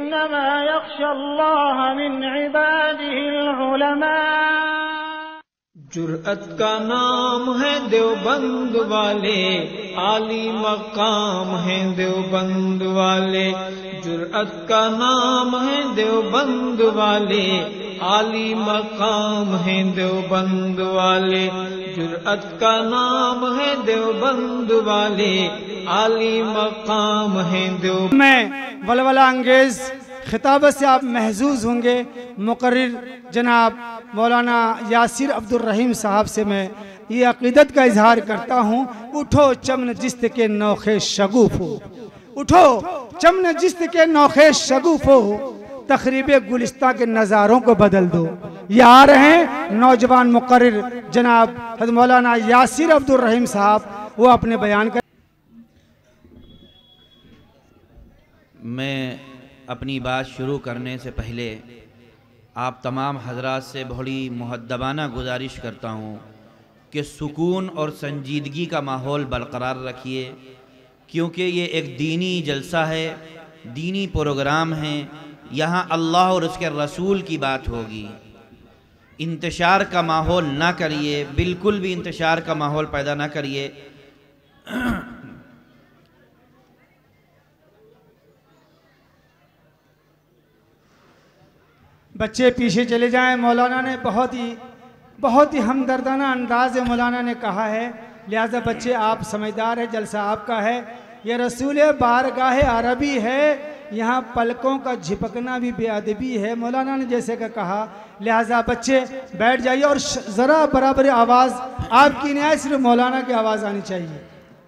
इन्नमा यख्शल्लाह मिन इबादिहिल उलमा। जुर्अत का नाम है देवबंद वाले, आली मकाम है देवबंद वाले। जुर्अत का नाम है देवबंद वाले, आली मकाम है देवबंद वाले। जुर्अत का नाम है देवबंद वाले, आली मकाम है देव। मैं वलवला अंगेज खिताबत से आप महजूज होंगे। मुकर्रिर जनाब मौलाना यासिर अब्दुल रहीम साहब से मैं ये अकीदत का इजहार करता हूँ, उठो चमन जिस्त के नौखे शगुफ हो, उठो चमन जिस्त के नौखे शगुफ हो, तकरीब गुलिस्ता के नज़ारों को बदल दो। ये आ रहे हैं नौजवान मुकर्रिर जनाब हज़रत मौलाना यासिर अब्दुल रहीम साहब, वो अपने बयान कर। मैं अपनी बात शुरू करने से पहले आप तमाम हजरात से बड़ी मुहद्दबाना गुजारिश करता हूँ कि सुकून और संजीदगी का माहौल बरकरार रखिए, क्योंकि ये एक दीनी जलसा है, दीनी प्रोग्राम है। यहाँ अल्लाह और उसके रसूल की बात होगी। इंतशार का माहौल ना करिए, बिल्कुल भी इंतशार का माहौल पैदा ना करिए। बच्चे पीछे चले जाएं। मौलाना ने बहुत ही हमदर्दाना अंदाज में मौलाना ने कहा है, लिहाजा बच्चे आप समझदार है, जलसा आपका है। यह रसूल बारगाह अरबी है, यहाँ पलकों का झिपकना भी बेअदबी है, मौलाना ने जैसे का कहा। लिहाजा बच्चे बैठ जाइए और ज़रा बराबर आवाज़ आपकी नहीं, सिर्फ मौलाना की आवाज़ आनी चाहिए।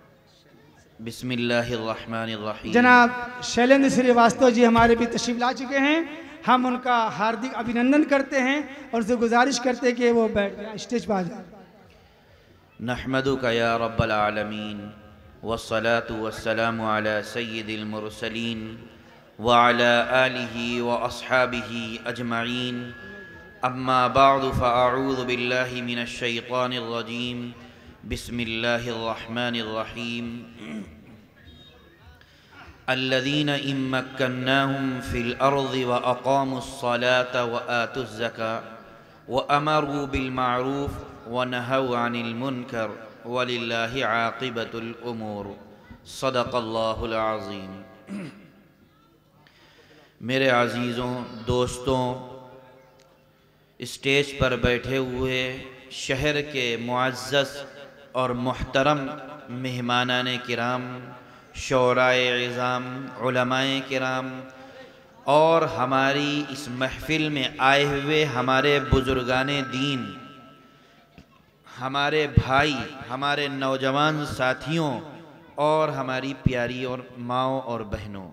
बिस्मिल्लाहिर्रहमानिर्रहीम। जनाब शैलेंद्र श्रीवास्तव जी हमारे भी तशरीफ ला चुके हैं, हम उनका हार्दिक अभिनंदन करते हैं और उनसे गुजारिश करते हैं कि वो बैठ जाए, स्टेज पर आ जाए। नहमदुका या रब्बल आलमीन वस्सलातु वस्सलामु अला सय्यिदिल मुरसलीन व अला आलिहि व अस्हाबिहि अजमईन। अम्मा बअद फअऊज़ु बिल्लाहि मिनश शैतानिर रजीम। बिस्मिल्लाहिर रहमानिर रहीम। अल्लज़ीना इम्मक्कन्नाहुम फ़िल अर्ज़ि व अक़ामुस्सलात व आतुज़्ज़कात व अमरू बिल मारूफ़ व नहव अनिल मुनकर वलिल्लाहि आक़िबतुल उमूर। सदक़ल्लाहुल अज़ीम। मेरे अज़ीज़ों, दोस्तों, स्टेज पर बैठे हुए शहर के मुअज़्ज़ज़ और मुहतरम मेहमानाने किराम, शोराए इज़ाम, उलमाए किराम और हमारी इस महफ़िल में आए हुए हमारे बुज़ुर्गाने दीन, हमारे भाई, हमारे नौजवान साथियों और हमारी प्यारी और माँओं और बहनों,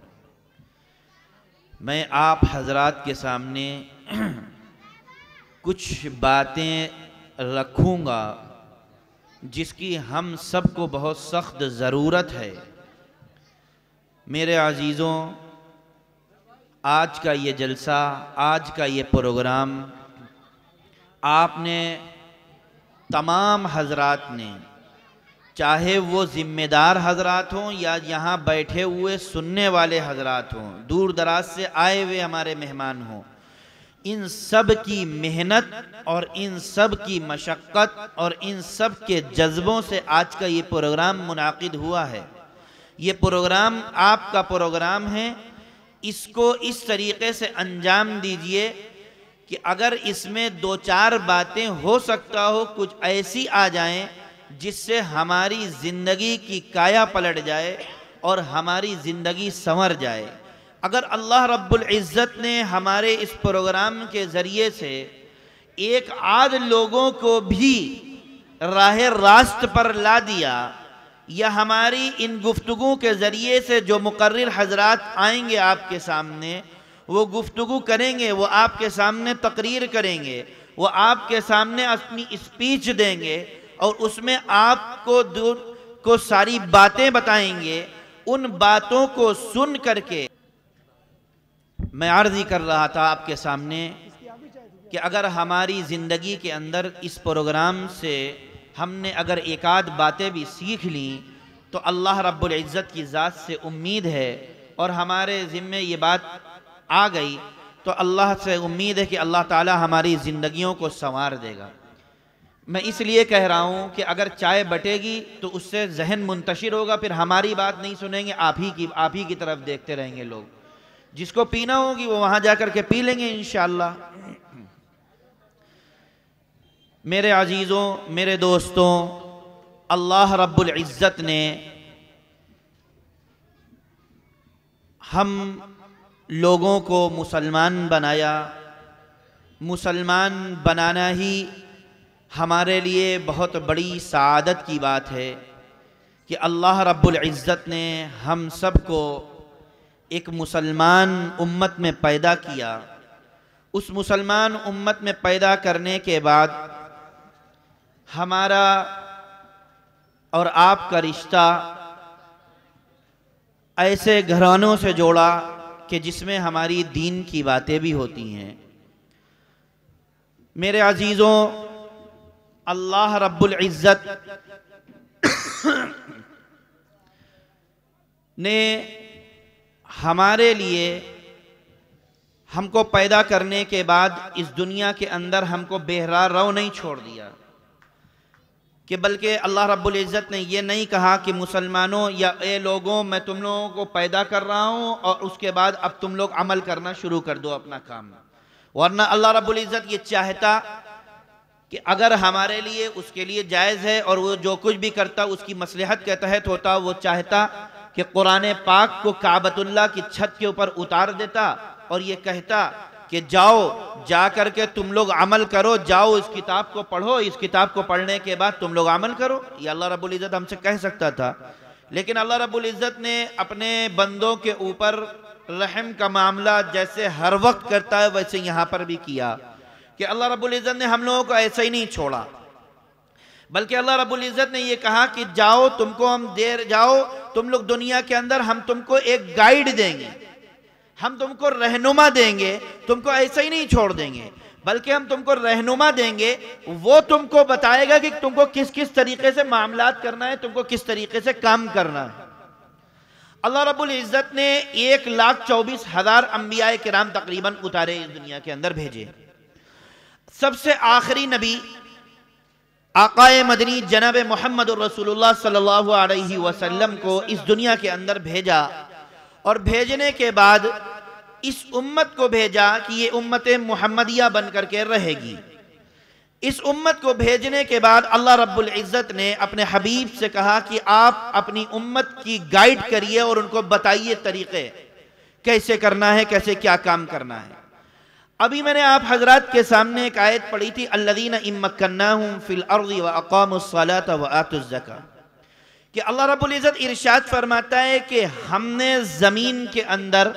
मैं आप हजरात के सामने कुछ बातें रखूँगा जिसकी हम सबको बहुत सख्त ज़रूरत है। मेरे अज़ीज़ों, आज का ये जलसा, आज का ये प्रोग्राम आपने तमाम हजरात ने, चाहे वो ज़िम्मेदार हजरात हों या यहाँ बैठे हुए सुनने वाले हजरात हों, दूर दराज से आए हुए हमारे मेहमान हों, इन सब की मेहनत और इन सब की मशक्क़त और इन सब के जज्बों से आज का ये प्रोग्राम मुनाकिद हुआ है। ये प्रोग्राम आपका प्रोग्राम है। इसको इस तरीक़े से अंजाम दीजिए कि अगर इसमें दो चार बातें हो सकता हो कुछ ऐसी आ जाएं जिससे हमारी ज़िंदगी की काया पलट जाए और हमारी ज़िंदगी संवर जाए। अगर अल्लाह रब्बुल इज़्ज़त ने हमारे इस प्रोग्राम के ज़रिए से एक आध लोगों को भी राह रास्त पर ला दिया, या हमारी इन गुफ्तगू के ज़रिए से जो मुकर्रिर हजरात आएंगे आपके सामने, वो गुफ्तगू करेंगे, वो आपके सामने तकरीर करेंगे, वो आपके सामने अपनी स्पीच देंगे और उसमें आपको सारी बातें बताएंगे। उन बातों को सुन करके मैं अर्ज़ ही कर रहा था आपके सामने कि अगर हमारी ज़िंदगी के अंदर इस प्रोग्राम से हमने अगर एक आध बातें भी सीख ली तो अल्लाह रब्बुल इज़्ज़त की ज़ात से उम्मीद है और हमारे ज़िम्मे ये बात आ गई तो अल्लाह से उम्मीद है कि अल्लाह ताला हमारी ज़िंदगियों को संवार देगा। मैं इसलिए कह रहा हूँ कि अगर चाय बटेगी तो उससे जहन मुंतशिर होगा, फिर हमारी बात नहीं सुनेंगे, आप ही की तरफ देखते रहेंगे लोग। जिसको पीना होगी वो वहाँ जा कर के पी लेंगे इंशाअल्लाह। मेरे अजीज़ों, मेरे दोस्तों, अल्लाह रब्बुल इज़्ज़त ने हम लोगों को मुसलमान बनाया। मुसलमान बनाना ही हमारे लिए बहुत बड़ी सआदत की बात है कि अल्लाह रब्बुल इज़्ज़त ने हम सब को एक मुसलमान उम्मत में पैदा किया। उस मुसलमान उम्मत में पैदा करने के बाद हमारा और आपका रिश्ता ऐसे घरानों से जोड़ा कि जिसमें हमारी दीन की बातें भी होती हैं। मेरे अजीज़ों, अल्लाह रब्बुल इज़्ज़त ने हमारे लिए हमको पैदा करने के बाद इस दुनिया के अंदर हमको बेहरा रो नहीं छोड़ दिया कि बल्कि अल्लाह रब्बुल इज़्ज़त ने ये नहीं कहा कि मुसलमानों या ए लोगों, मैं तुम लोगों को पैदा कर रहा हूँ और उसके बाद अब तुम लोग अमल करना शुरू कर दो अपना काम। वरना अल्लाह रब्बुल इज़्ज़त ये चाहता कि अगर हमारे लिए उसके लिए जायज़ है और वो जो कुछ भी करता उसकी मसलहत के तहत होता, वो चाहता कि कुरान पाक को काबतुल्लाह की छत के ऊपर उतार देता और ये कहता कि जाओ, जा करके तुम लोग अमल करो, जाओ इस किताब को पढ़ो, इस किताब को पढ़ने के बाद तुम लोग अमल करो। ये अल्लाह रब्बुल इज़्ज़त हमसे कह सकता था, लेकिन अल्लाह रब्बुल इज़्ज़त ने अपने बंदों के ऊपर रहम का मामला जैसे हर वक्त करता है वैसे यहाँ पर भी किया कि अल्लाह रब्बुल इज़्ज़त ने हम लोगों को ऐसा ही नहीं छोड़ा, बल्कि अल्लाह रब्बुल इज़्ज़त ने ये कहा कि जाओ, तुमको हम जाओ, तुम लोग दुनिया के अंदर हम तुमको एक गाइड देंगे, हम तुमको रहनुमा देंगे, तुमको ऐसा ही नहीं छोड़ देंगे, बल्कि हम तुमको रहनुमा देंगे। वो तुमको बताएगा कि तुमको किस किस तरीके से मामलात करना है, तुमको किस तरीके से काम करना है। अल्लाह रब्बुल इज़्ज़त ने 1,24,000 अंबिया किराम तकरीबन उतारे इस दुनिया के अंदर भेजे। सबसे आखिरी नबी आकाए मदनी जनाब मोहम्मद रसूलुल्लाह सल्लल्लाहु अलैहि वसल्लम को इस दुनिया के अंदर भेजा और भेजने के बाद इस उम्मत को भेजा कि ये उम्मत मुहम्मदिया बन करके रहेगी। इस उम्मत को भेजने के बाद अल्लाह रब्बुल इज़्ज़त ने अपने हबीब से कहा कि आप अपनी उम्मत की गाइड करिए और उनको बताइए तरीक़े कैसे करना है, कैसे क्या काम करना है। अभी मैंने आप हजरात के सामने एक आयत पढ़ी थी, अल्लज़ीना इम्मक्कन्नाहुम फिल अर्ज़ि व अक़ामुस्सलाता व आतुज़्ज़का, कि अल्लाह रब्बुल इज़्ज़त इरशाद फरमाता है कि हमने ज़मीन के अंदर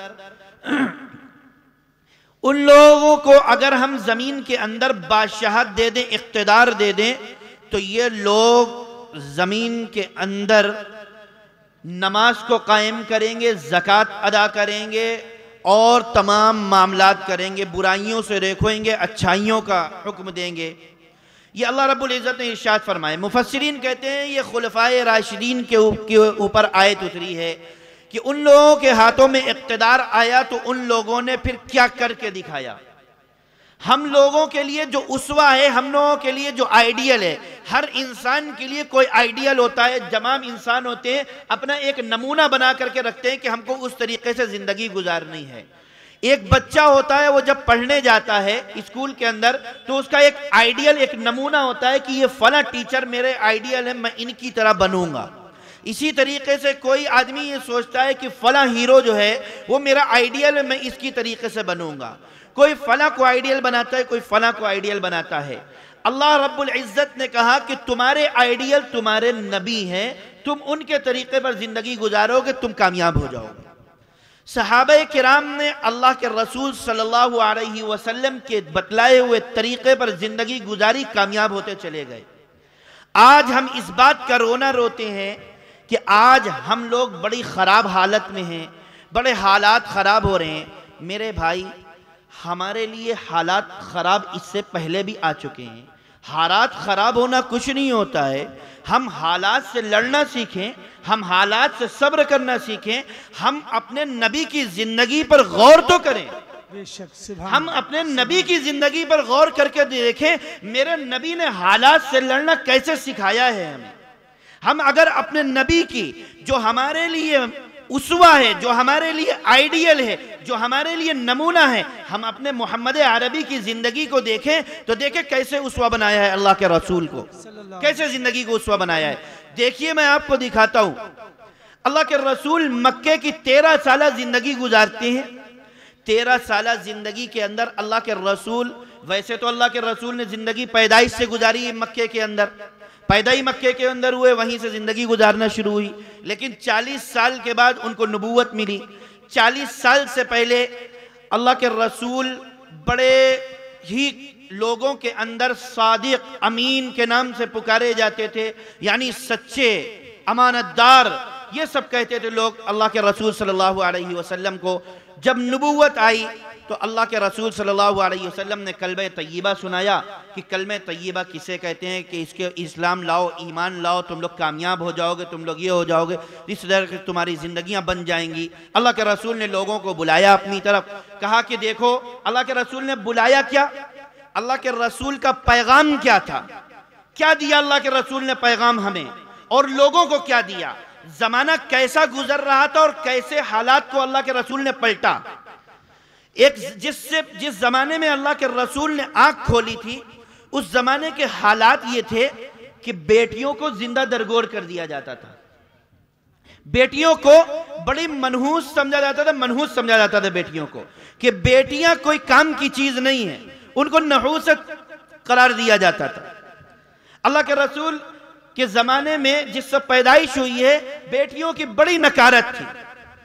उन लोगों को अगर हम ज़मीन के अंदर बादशाहत दे दें, इख्तिदार दे दें, तो ये लोग ज़मीन के अंदर नमाज को कायम करेंगे, ज़कात अदा करेंगे और तमाम मामलात करेंगे, बुराइयों से रोकेंगे, अच्छाइयों का हुक्म देंगे। ये अल्लाह रब्बुल इज़्ज़त ने इरशाद फरमाए। मुफस्सिरीन कहते हैं ये खुलफाए राशिदीन के ऊपर आयत उतरी है कि उन लोगों के हाथों में इक़्तिदार आया तो उन लोगों ने फिर क्या करके दिखाया। हम लोगों के लिए जो उसवा है, हम लोगों के लिए जो आइडियल है, हर इंसान के लिए कोई आइडियल होता है, तमाम इंसान होते हैं अपना एक नमूना बना करके रखते हैं कि हमको उस तरीके से ज़िंदगी गुजारनी है। एक बच्चा होता है, वो जब पढ़ने जाता है स्कूल के अंदर तो उसका एक आइडियल, एक नमूना होता है कि ये फला टीचर मेरे आइडियल है, मैं इनकी तरह बनूंगा। इसी तरीके से कोई आदमी ये सोचता है कि फला हीरो जो है वो मेरा आइडियल है, मैं इसकी तरीके से बनूंगा। कोई फला को आइडियल बनाता है, कोई फला को आइडियल बनाता है। अल्लाह रब्बुल इज़्ज़त ने कहा कि तुम्हारे आइडियल तुम्हारे नबी हैं, तुम उनके तरीके पर जिंदगी गुजारोगे, तुम कामयाब हो जाओगे। सहाबा किराम ने अल्लाह के रसूल सल्लल्लाहु अलैहि वसल्लम के बतलाए हुए तरीके पर जिंदगी गुजारी, कामयाब होते चले गए। आज हम इस बात का रोना रोते हैं कि आज हम लोग बड़ी ख़राब हालत में हैं, बड़े हालात ख़राब हो रहे हैं। मेरे भाई, हमारे लिए हालात ख़राब इससे पहले भी आ चुके हैं। हालात ख़राब होना कुछ नहीं होता है। हम हालात से लड़ना सीखें, हम हालात से सब्र करना सीखें, हम अपने नबी की ज़िंदगी पर गौर तो करें। बेशक हम अपने नबी की जिंदगी पर गौर करके देखें, मेरे नबी ने हालात से लड़ना कैसे सिखाया है हमें। हम अगर अपने नबी की, जो हमारे लिए उसवा है, जो हमारे लिए आइडियल है, जो हमारे लिए नमूना है, हम अपने मोहम्मद अरबी की जिंदगी को देखें तो देखें कैसे उसवा बनाया है अल्लाह के रसूल को, कैसे जिंदगी को उसवा बनाया है। देखिए मैं आपको दिखाता हूं, अल्लाह के रसूल मक्के की 13 साल जिंदगी गुजारते हैं। 13 साल जिंदगी के अंदर अल्लाह के रसूल, वैसे तो अल्लाह के रसूल ने जिंदगी पैदाइश से गुजारी है, मक्के के अंदर पैदा ही मक्के के अंदर हुए, वहीं से जिंदगी गुजारना शुरू हुई। लेकिन 40 साल के बाद उनको नबूवत मिली। 40 साल से पहले अल्लाह के रसूल बड़े ही लोगों के अंदर सादिक अमीन के नाम से पुकारे जाते थे, यानी सच्चे अमानतदार, ये सब कहते थे लोग अल्लाह के रसूल सल्लल्लाहु अलैहि वसल्लम को। जब नबूवत आई तो अल्लाह के रसूल सल्लल्लाहु अलैहि वसल्लम ने कलमे तय्यबा सुनाया कि कलमे तय्यबा किसे कहते हैं, कि इसके इस्लाम लाओ, ईमान लाओ, तुम लोग कामयाब हो जाओगे, तुम लोग ये हो जाओगे, इस तरह की तुम्हारी ज़िंदगियां बन जाएंगी। अल्लाह के रसूल ने लोगों को बुलाया अपनी तरफ, कहा कि देखो अल्लाह के रसूल ने बुलाया क्या, अल्लाह के रसूल का पैगाम क्या था, क्या दिया अल्लाह के रसूल ने पैगाम हमें, और लोगों को क्या दिया, जमाना कैसा गुजर रहा था और कैसे हालात को अल्लाह के रसूल ने पलटा। एक जिस जमाने में अल्लाह के रसूल ने आंख खोली थी, उस जमाने के हालात ये थे कि बेटियों को जिंदा दरगोर कर दिया जाता था, बेटियों को बड़ी मनहूस समझा जाता था, मनहूस समझा जाता था बेटियों को, कि बेटियां कोई काम की चीज नहीं है, उनको नहूसत करार दिया जाता था। अल्लाह के रसूल के जमाने में जिस सब पैदाइश हुई है, बेटियों की बड़ी नकारत थी।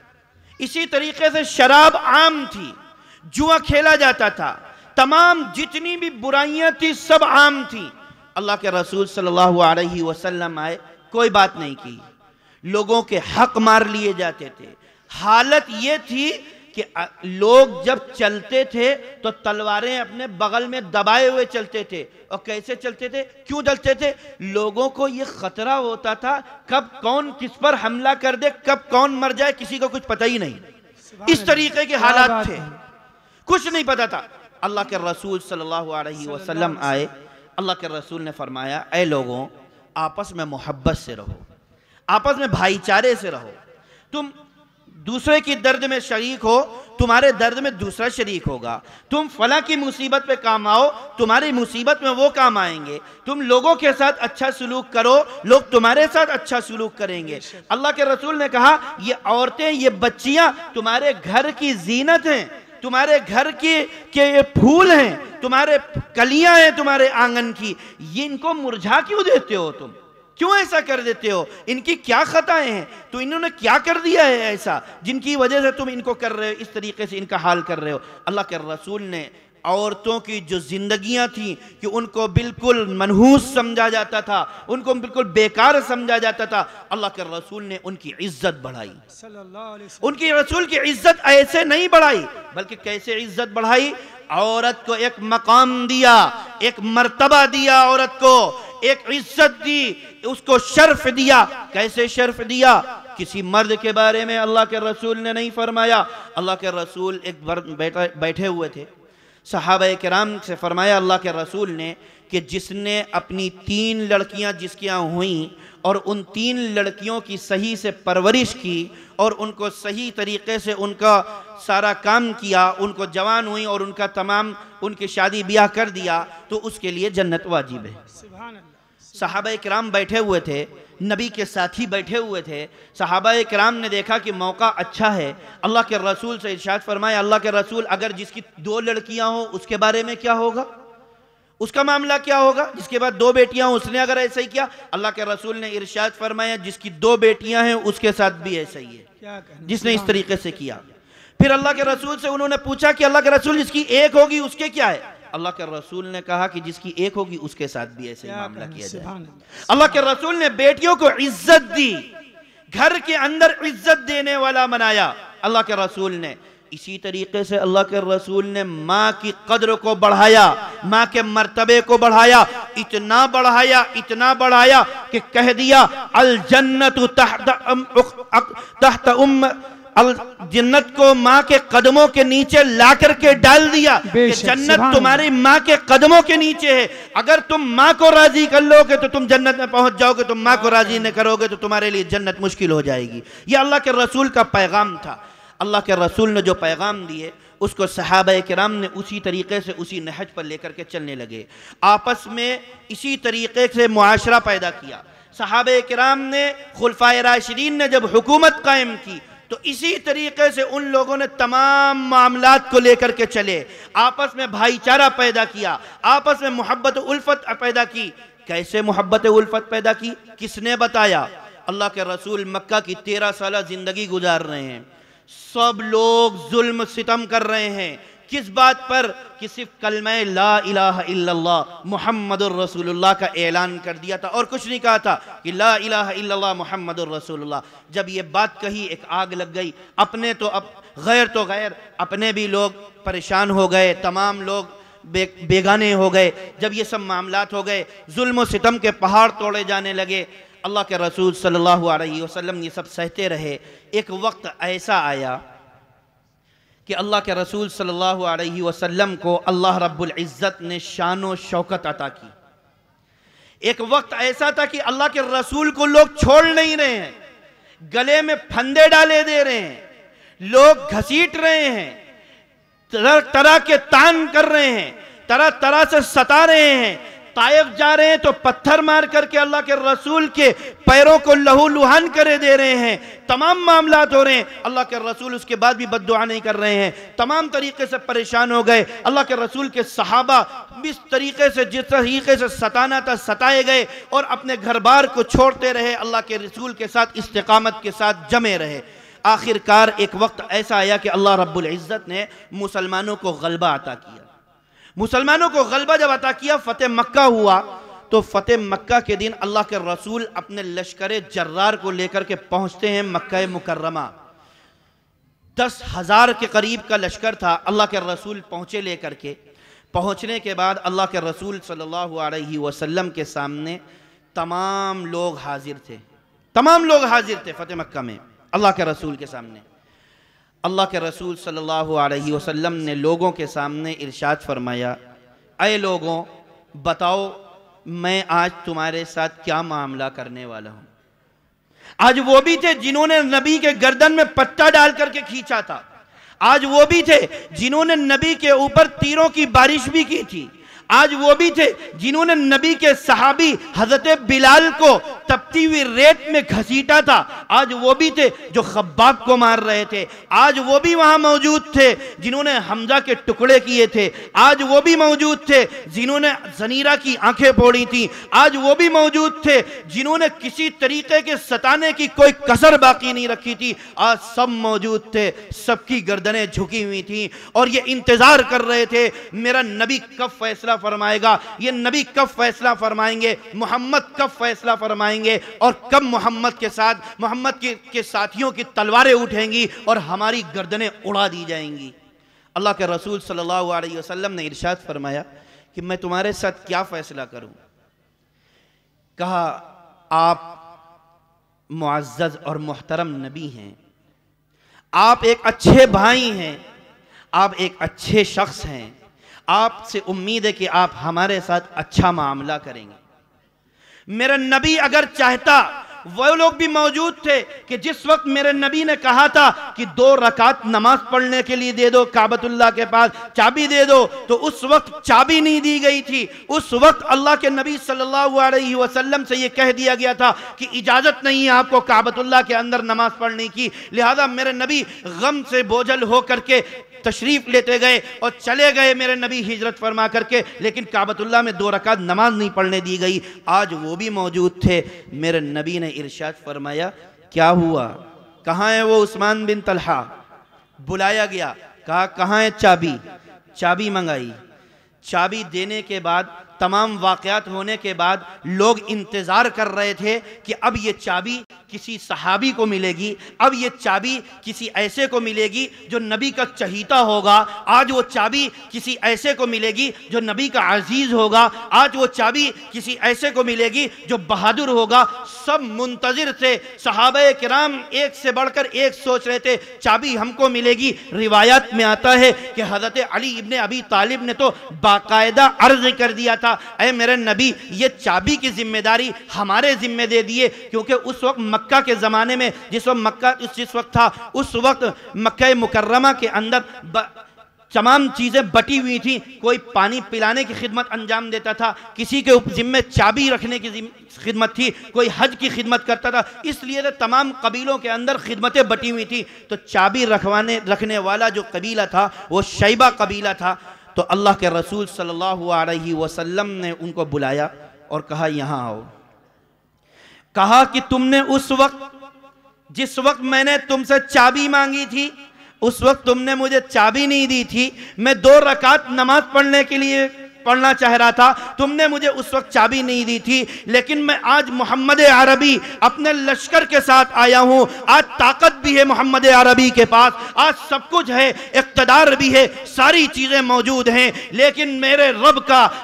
इसी तरीके से शराब आम थी, जुआ खेला जाता था, तमाम जितनी भी बुराइयां थी सब आम थी। अल्लाह के रसूल सल्लल्लाहु अलैहि वसल्लम आए, कोई बात नहीं की, लोगों के हक मार लिए जाते थे। हालत ये थी कि लोग जब चलते थे तो तलवारें अपने बगल में दबाए हुए चलते थे। और कैसे चलते थे, क्यों चलते थे, लोगों को ये खतरा होता था कब कौन किस पर हमला कर दे, कब कौन मर जाए, किसी को कुछ पता ही नहीं। इस तरीके के हालात थे, कुछ नहीं पता था। अल्लाह के रसूल सल्लल्लाहु अलैहि वसल्लम आए, अल्लाह के रसूल ने फरमाया, ऐ लोगों, आपस में मोहब्बत से रहो, आपस में भाईचारे से रहो, तुम दूसरे की दर्द में शरीक हो, तुम्हारे दर्द में दूसरा शरीक होगा, तुम फला की मुसीबत पे काम आओ, तुम्हारी मुसीबत में वो काम आएंगे, तुम लोगों के साथ अच्छा सलूक करो, लोग तुम्हारे साथ अच्छा सलूक करेंगे। अल्लाह के रसूल ने कहा, ये औरतें, ये बच्चियां तुम्हारे घर की जीनत हैं, तुम्हारे घर के ये फूल हैं, तुम्हारे कलियां हैं तुम्हारे आंगन की, ये इनको मुरझा क्यों देते हो, तुम क्यों ऐसा कर देते हो, इनकी क्या खताएं हैं, तो इन्होंने क्या कर दिया है ऐसा जिनकी वजह से तुम इनको कर रहे हो, इस तरीके से इनका हाल कर रहे हो। अल्लाह के रसूल ने औरतों की जो जिंदगियां थी कि उनको बिल्कुल मनहूस समझा जाता था, उनको बिल्कुल बेकार समझा जाता था, अल्लाह के रसूल ने उनकी इज्जत बढ़ाई। उनकी रसूल की इज्जत ऐसे नहीं बढ़ाई, बल्कि कैसे इज्जत बढ़ाई, औरत को एक मकाम दिया, एक मर्तबा दिया, औरत को एक इज्जत दी, उसको शर्फ दिया। कैसे शर्फ दिया, किसी मर्द के बारे में अल्लाह के रसूल ने नहीं फरमाया। अल्लाह के रसूल एक बार बैठे हुए थे, सहाबा किराम से फरमाया अल्लाह के रसूल ने कि जिसने अपनी 3 लड़कियां जिसकी यहाँ हुई और उन 3 लड़कियों की सही से परवरिश की और उनको सही तरीके से उनका सारा काम किया, उनको जवान हुई और उनका तमाम उनकी शादी ब्याह कर दिया, तो उसके लिए जन्नत वाजिब है। सहाबा किराम बैठे हुए थे, नबी के साथी बैठे हुए थे, सहाबा किराम ने देखा कि मौका अच्छा है, अल्लाह के रसूल से इरशाद फरमाया, अल्लाह के रसूल अगर जिसकी 2 लड़कियां हो उसके बारे में क्या होगा, उसका मामला क्या होगा, जिसके बाद 2 बेटियां हो उसने अगर ऐसा ही किया, अल्लाह के रसूल ने इरशाद फरमाया जिसकी 2 बेटियां हैं उसके साथ भी ऐसा ही है, जिसने इस तरीके से किया। फिर अल्लाह के रसूल से उन्होंने पूछा कि अल्लाह के रसूल जिसकी 1 होगी उसके क्या है, अल्लाह के रसूल ने कहा कि जिसकी 1 होगी उसके साथ भी ऐसे ही मामला किया जाए। अल्लाह के रसूल ने बेटियों को इज्जत दी, घर के अंदर इज्जत देने वाला बनाया अल्लाह के रसूल ने। इसी तरीके से अल्लाह के रसूल ने माँ की कद्र को बढ़ाया, माँ के मर्तबे को बढ़ाया, इतना बढ़ाया कि कह दिया अल जन्नतु तहत जन्नत को माँ के कदमों के नीचे ला करके डाल दिया कि जन्नत तुम्हारी माँ के कदमों के नीचे है। अगर तुम माँ को राजी कर लोगे तो तुम जन्नत में पहुंच जाओगे, तुम माँ को राजी न करोगे तो तुम्हारे लिए जन्नत मुश्किल हो जाएगी। यह अल्लाह के रसूल का पैगाम था। अल्लाह के रसूल ने जो पैगाम दिए उसको सहाबा किराम ने उसी तरीके से उसी नहज पर लेकर के चलने लगे। आपस में इसी तरीके से मुआशरा पैदा किया। सहाबा किराम ने, खुलफाए राशिदीन ने जब हुकूमत कायम की तो इसी तरीके से उन लोगों ने तमाम मामलात को लेकर के चले, आपस में भाईचारा पैदा किया, आपस में मोहब्बत उल्फत पैदा की। कैसे मोहब्बत उल्फत पैदा की, किसने बताया? अल्लाह के रसूल मक्का की 13 साल जिंदगी गुजार रहे हैं, सब लोग जुल्म सितम कर रहे हैं। किस बात पर? कि सिर्फ कलमा ला इलाहा इल्लल्लाह मुहम्मदुर रसूलुल्लाह का ऐलान कर दिया था और कुछ नहीं कहा था कि ला इलाहा इल्लल्लाह मुहम्मदुर रसूलुल्लाह। जब ये बात कही एक आग लग गई। अपने तो गैर, अपने भी लोग परेशान हो गए, तमाम लोग बेगाने हो गए। जब ये सब मामलात हो गए, जुल्म सितम के पहाड़ तोड़े जाने लगे। अल्लाह के रसूल सल्लल्लाहु अलैहि वसल्लम ये सब सहते रहे। एक वक्त ऐसा आया कि अल्लाह के रसूल सल्लल्लाहु अलैहि वसल्लम को अल्लाह रब्बुल इज़्ज़त ने शान व शौकत अता की। एक वक्त ऐसा था कि अल्लाह के रसूल को लोग छोड़ नहीं रहे हैं, गले में फंदे डाले दे रहे हैं, लोग घसीट रहे हैं, तरह तरह के तान कर रहे हैं, तरह तरह से सता रहे हैं। ताइफ जा रहे हैं तो पत्थर मार करके अल्लाह के रसूल के पैरों को लहूलुहान करे दे रहे हैं। तमाम मामलात हो रहे हैं। अल्लाह के रसूल उसके बाद भी बद्दुआ नहीं कर रहे हैं। तमाम तरीके से परेशान हो गए। अल्लाह के रसूल के सहाबा इस तरीके से, जिस तरीके से सताना था सताए गए और अपने घर बार को छोड़ते रहे, अल्लाह के रसूल के साथ इस्तिकामत के साथ जमे रहे। आखिरकार एक वक्त ऐसा आया कि अल्लाह रब्बुल इज़्ज़त ने मुसलमानों को गलबा अता किया। मुसलमानों को गलबा जब अता किया, फतेह मक्का हुआ, तो फतेह मक्का के दिन अल्लाह के रसूल अपने लश्कर जर्रार को लेकर के पहुंचते हैं मक्का मुकर्रमा। 10,000 के करीब का लश्कर था। अल्लाह के रसूल पहुंचे लेकर के। पहुंचने के बाद अल्लाह के रसूल सल्लल्लाहु अलैहि वसल्लम के सामने तमाम लोग हाजिर थे। तमाम लोग हाजिर थे फतेह मक्का में अल्लाह के रसूल के सामने। अल्लाह के रसूल सल्लल्लाहु अलैहि वसल्लम ने लोगों के सामने इरशाद फरमाया, ऐ लोगों, बताओ मैं आज तुम्हारे साथ क्या मामला करने वाला हूं। आज वो भी थे जिन्होंने नबी के गर्दन में पट्टा डाल करके खींचा था। आज वो भी थे जिन्होंने नबी के ऊपर तीरों की बारिश भी की थी। आज वो भी थे जिन्होंने नबी के सहाबी हजरत बिलाल को तपती हुई रेत में घसीटा था। आज वो भी थे जो खब्बाब को मार रहे थे। आज वो भी वहां मौजूद थे जिन्होंने हमजा के टुकड़े किए थे। आज वो भी मौजूद थे जिन्होंने ज़नीरा की आंखें फोड़ी थी। आज वो भी मौजूद थे जिन्होंने किसी तरीके के सताने की कोई कसर बाकी नहीं रखी थी। आज सब मौजूद थे, सबकी गर्दनें झुकी हुई थी और ये इंतजार कर रहे थे मेरा नबी कब फैसला फरमाएगा, ये नबी कब फैसला फरमाएंगे, मोहम्मद कब फैसला फरमाएंगे और कब मोहम्मद के साथ मोहम्मद के साथियों की तलवारें उठेंगी और हमारी गर्दनें उड़ा दी जाएंगी। अल्लाह के रसूल सल्लल्लाहु अलैहि वसल्लम ने इरशाद फरमाया कि मैं तुम्हारे साथ क्या फैसला करूं। कहा, आप मुअज़्ज़ज़ और मुहतरम नबी हैं, आप एक अच्छे भाई हैं, आप एक अच्छे शख्स हैं, आपसे उम्मीद है कि आप हमारे साथ अच्छा मामला करेंगे। मेरा नबी अगर चाहता, वो लोग भी मौजूद थे कि जिस वक्त मेरे नबी ने कहा था कि 2 रकात नमाज पढ़ने के लिए दे दो, काबतुल्लाह के पास चाबी दे दो, तो उस वक्त चाबी नहीं दी गई थी। उस वक्त अल्लाह के नबी सल्लल्लाहु अलैहि वसल्लम से यह कह दिया गया था कि इजाजत नहीं है आपको काबतुल्लाह के अंदर नमाज पढ़ने की। लिहाजा मेरे नबी गम से बोझल हो करके तशरीफ लेते गए और चले गए मेरे नबी हिजरत फरमा करके, लेकिन काबतुल्लाह में 2 रकात नमाज नहीं पढ़ने दी गई। आज वो भी मौजूद थे। मेरे नबी ने इरशाद फरमाया, क्या हुआ, कहाँ है वो उस्मान बिन तलहा? बुलाया गया, कहा कहाँ है चाबी? चाबी मंगाई। चाबी देने के बाद तमाम वाक़यात होने के बाद लोग इंतज़ार कर रहे थे कि अब ये चाबी किसी सहाबी को मिलेगी, अब ये चाबी किसी ऐसे को मिलेगी जो नबी का चहीता होगा, आज वो चाबी किसी ऐसे को मिलेगी जो नबी का अजीज़ होगा, आज वो चाबी किसी ऐसे को मिलेगी जो बहादुर होगा। सब मुंतज़िर थे, सहाबे किराम एक से बढ़कर एक सोच रहे थे चाबी हमको मिलेगी। रिवायत में आता है कि हज़रत अली इब्ने अबी तालिब ने तो बाकायदा अर्ज़ कर दिया था, ऐ मेरे नबी ये चाबी की जिम्मेदारी हमारे जिम्मे दे दिए, क्योंकि उस वक्त मक्का के ज़माने में जिस वक्त था उस वक्त मक्का मुकर्रमा के अंदर तमाम चीज़ें बटी हुई थी। कोई पानी पिलाने की खिदमत अंजाम देता था, किसी के जिम्मे चाबी रखने की खिदमत थी, कोई हज की खिदमत करता था, इसलिए तो तमाम कबीलों के अंदर खिदमतें बटी हुई थी। तो चाबी रखने वाला जो कबीला था वो शैबा कबीला था। तो अल्लाह के रसूल सल्लल्लाहु अलैहि वसल्लम ने उनको बुलाया और कहा यहाँ आओ। कहा कि तुमने उस वक्त जिस वक्त मैंने तुमसे चाबी मांगी थी उस वक्त तुमने मुझे चाबी नहीं दी थी। मैं 2 रकात नमाज पढ़ना चाह रहा था, तुमने मुझे उस वक्त चाबी नहीं दी थी, लेकिन मैं आज मोहम्मद अरबी अपने लश्कर के साथ आया हूं। आज ताकत भी है मोहम्मद अरबी के पास, आज सब कुछ है, इक़्तिदार भी है, सारी चीजें मौजूद हैं, लेकिन मेरे रब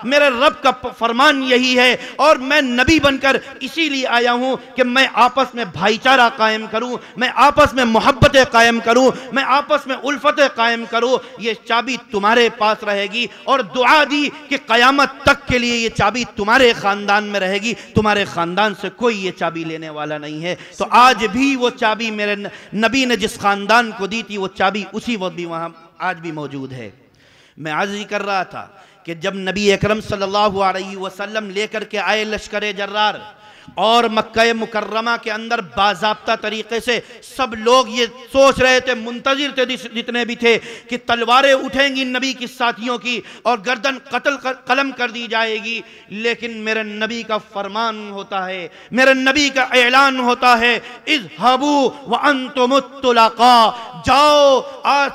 का फरमान यही है और मैं नबी बनकर इसीलिए आया हूं कि मैं आपस में भाईचारा कायम करूं, मैं आपस में मोहब्बतें कायम करूं, मैं आपस में उल्फतें कायम करूं। ये चाबी तुम्हारे पास रहेगी और दुआ दी कि क़यामत तक के लिए ये चाबी तुम्हारे ख़ानदान में रहेगी, तुम्हारे ख़ानदान से कोई ये चाबी लेने वाला नहीं है। तो आज भी वो चाबी मेरे नबी ने जिस ख़ानदान को दी थी वो चाबी उसी वक्त भी वहाँ आज भी मौजूद है। मैं आज ही कर रहा था कि जब नबी अकरम सल्लल्लाहु अलैहि वसल्लम लेकर के आए लश्कर जर्रार और मक्का मुकर्रमा के अंदर बाज़ाब्ता तरीके से सब लोग ये सोच रहे थे, मुंतज़िर थे जितने भी थे, कि तलवारें उठेंगी नबी की साथियों की और गर्दन कलम कर दी जाएगी। लेकिन मेरे नबी का फरमान होता है, मेरे नबी का ऐलान होता है, इज़हबू व अंतुमुत्तुलक़ा, जाओ आज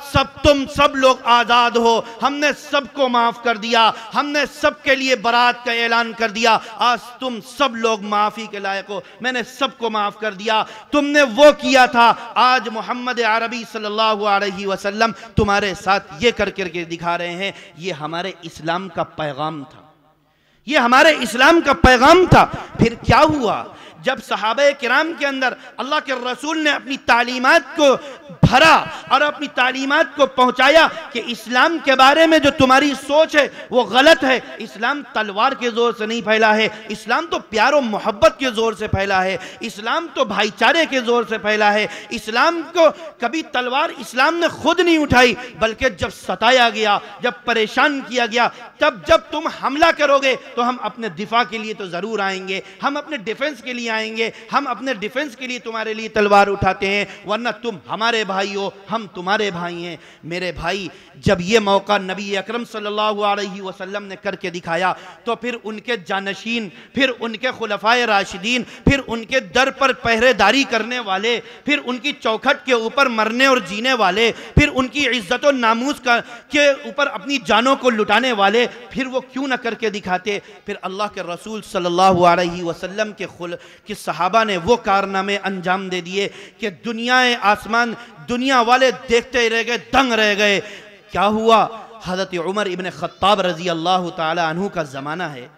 सब लोग आज़ाद हो, हमने सबको माफ़ कर दिया, हमने सबके लिए बरात का ऐलान कर दिया, आज तुम सब लोग माफ़ी के लायक हो, मैंने सबको माफ़ कर दिया। तुमने वो किया था, आज मोहम्मद अरबी सल्लल्लाहु अलैहि वसल्लम तुम्हारे साथ ये करके दिखा रहे हैं। ये हमारे इस्लाम का पैगाम था, ये हमारे इस्लाम का पैगाम था। फिर क्या हुआ जब सहाबे किराम के अंदर अल्लाह के रसूल ने अपनी तालीमात को भरा और अपनी तालीमात को पहुंचाया कि इस्लाम के बारे में जो तुम्हारी सोच है वो गलत है। इस्लाम तलवार के जोर से नहीं फैला है, इस्लाम तो प्यार और मोहब्बत के जोर से फैला है, इस्लाम तो भाईचारे के जोर से फैला है। इस्लाम को कभी तलवार इस्लाम ने खुद नहीं उठाई, बल्कि जब सताया गया, जब परेशान किया गया, तब जब तुम हमला करोगे तो हम अपने दिफा के लिए तो जरूर आएंगे, हम अपने डिफेंस के लिए आएंगे, हम अपने डिफेंस के लिए तुम्हारे लिए तलवार उठाते हैं, वरना तुम हमारे भाई हो, हम तुम्हारे भाई हैं। मेरे भाई, जब ये मौका नबी अकरम सल्लल्लाहु अलैहि वसल्लम ने करके दिखाया तो फिर उनके जानशीन, फिर उनके खुलफाए राशिदीन, फिर उनके दर पर पहरेदारी करने वाले, फिर उनकी चौखट के ऊपर मरने और जीने वाले, फिर उनकी इज्जत और नामूस के ऊपर अपनी जानों को लुटाने वाले, फिर वो क्यों न करके दिखाते। फिर अल्लाह के रसूल सल्लल्लाहु अलैहि वसल्लम के सहाबा ने वो कारनामे अंजाम दे दिए कि दुनियाए आसमान, दुनिया वाले देखते रह गए, दंग रह गए। क्या हुआ? हज़रत उमर इब्न ख़त्ताब रज़ी अल्लाह ताला अन्हु का ज़माना है।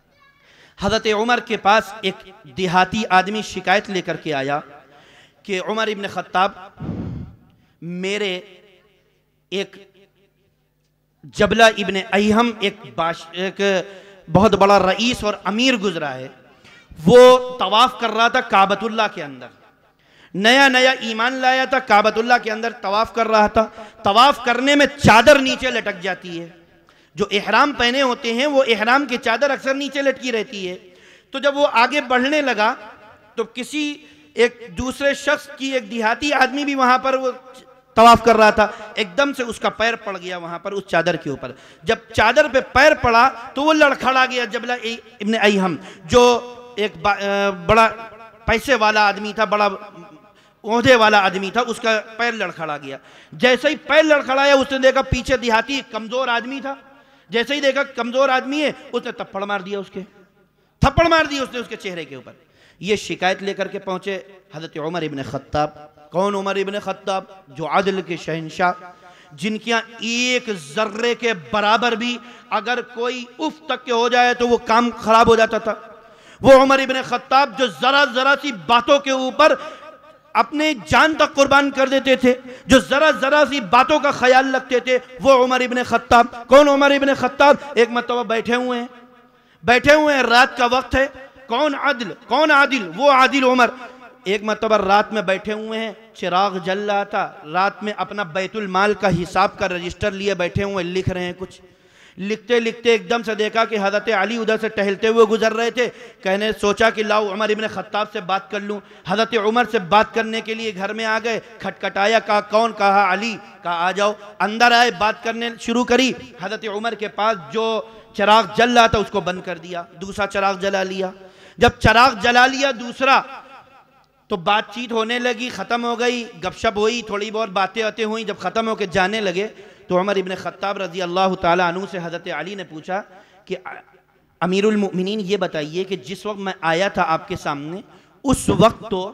हज़रत उमर के पास एक देहाती आदमी शिकायत लेकर के आया कि उमर इब्न ख़त्ताब, मेरे एक जबला इब्न अयहम एक बहुत बड़ा रईस और अमीर गुजरा है, वो तवाफ कर रहा था काबतुल्लाह के अंदर, नया नया ईमान लाया था, काबतुल्लाह के अंदर तवाफ कर रहा था। तवाफ करने में चादर नीचे लटक जाती है, जो इहराम पहने होते हैं वो इहराम की चादर अक्सर नीचे लटकी रहती है। तो जब वो आगे बढ़ने लगा तो किसी एक दूसरे शख्स की, एक देहाती आदमी भी वहां पर वो तवाफ कर रहा था, एकदम से उसका पैर पड़ गया वहां पर उस चादर के ऊपर। जब चादर पे पैर पड़ा तो वो लड़खड़ा गया। जबला इब्न अयहम जो एक बड़ा पैसे वाला आदमी था, बड़ा ओहदे वाला आदमी था, उसका पैर लड़खड़ा गया। जैसे ही पैर लड़खड़ाया उसने देखा पीछे देहाती कमजोर आदमी था, जैसे ही देखा कमजोर आदमी है, उसने थप्पड़ मार दिया, थप्पड़ मार दिया उसने उसके चेहरे के ऊपर। ये शिकायत लेकर के पहुंचे हजरत उमर इब्न खत्ताब। कौन उमर इब्न खत्ताब? जो आदिल के शहंशाह, जिनके यहाँ एक जर्रे के बराबर भी अगर कोई उफ तक के हो जाए तो वो काम खराब हो जाता था। वो उमर इब्न खत्ताब जो जरा जरा सी बातों के ऊपर अपने जान तक कुर्बान कर देते थे, जो जरा जरा सी बातों का ख्याल रखते थे, वो उमर इब्न खत्ताब। कौन उमर इब्न खत्ताब? एक मरतबा बैठे हुए हैं, रात का वक्त है। कौन आदिल? वो आदिल उमर। एक मरतबा रात में बैठे हुए हैं, चिराग जल रहा था, रात में अपना बैतुल माल का हिसाब का रजिस्टर लिए बैठे हुए लिख रहे हैं। कुछ लिखते लिखते एकदम से देखा कि हजरत अली उधर से टहलते हुए गुजर रहे थे। कहने सोचा कि लाओ उमर इब्न खत्ताब से बात कर लूं। हजरत उमर से बात करने के लिए घर में आ गए, खटखटाया, कहा कौन? कहा अली। कहा आ जाओ। अंदर आए, बात करने शुरू करी। हजरत उमर के पास जो चिराग जल रहा था उसको बंद कर दिया, दूसरा चिराग जला लिया। जब चिराग जला लिया दूसरा, तो बातचीत होने लगी, खत्म हो गई, गपशप हुई, थोड़ी बहुत बातें हुई। जब खत्म होकर जाने लगे तो उमर इब्न खत्ताब रजी अल्लाह ताला अन्हु से हजरत अली ने पूछा कि अमीरुल मोमिनीन ये बताइए कि जिस वक्त मैं आया था आपके सामने, उस वक्त तो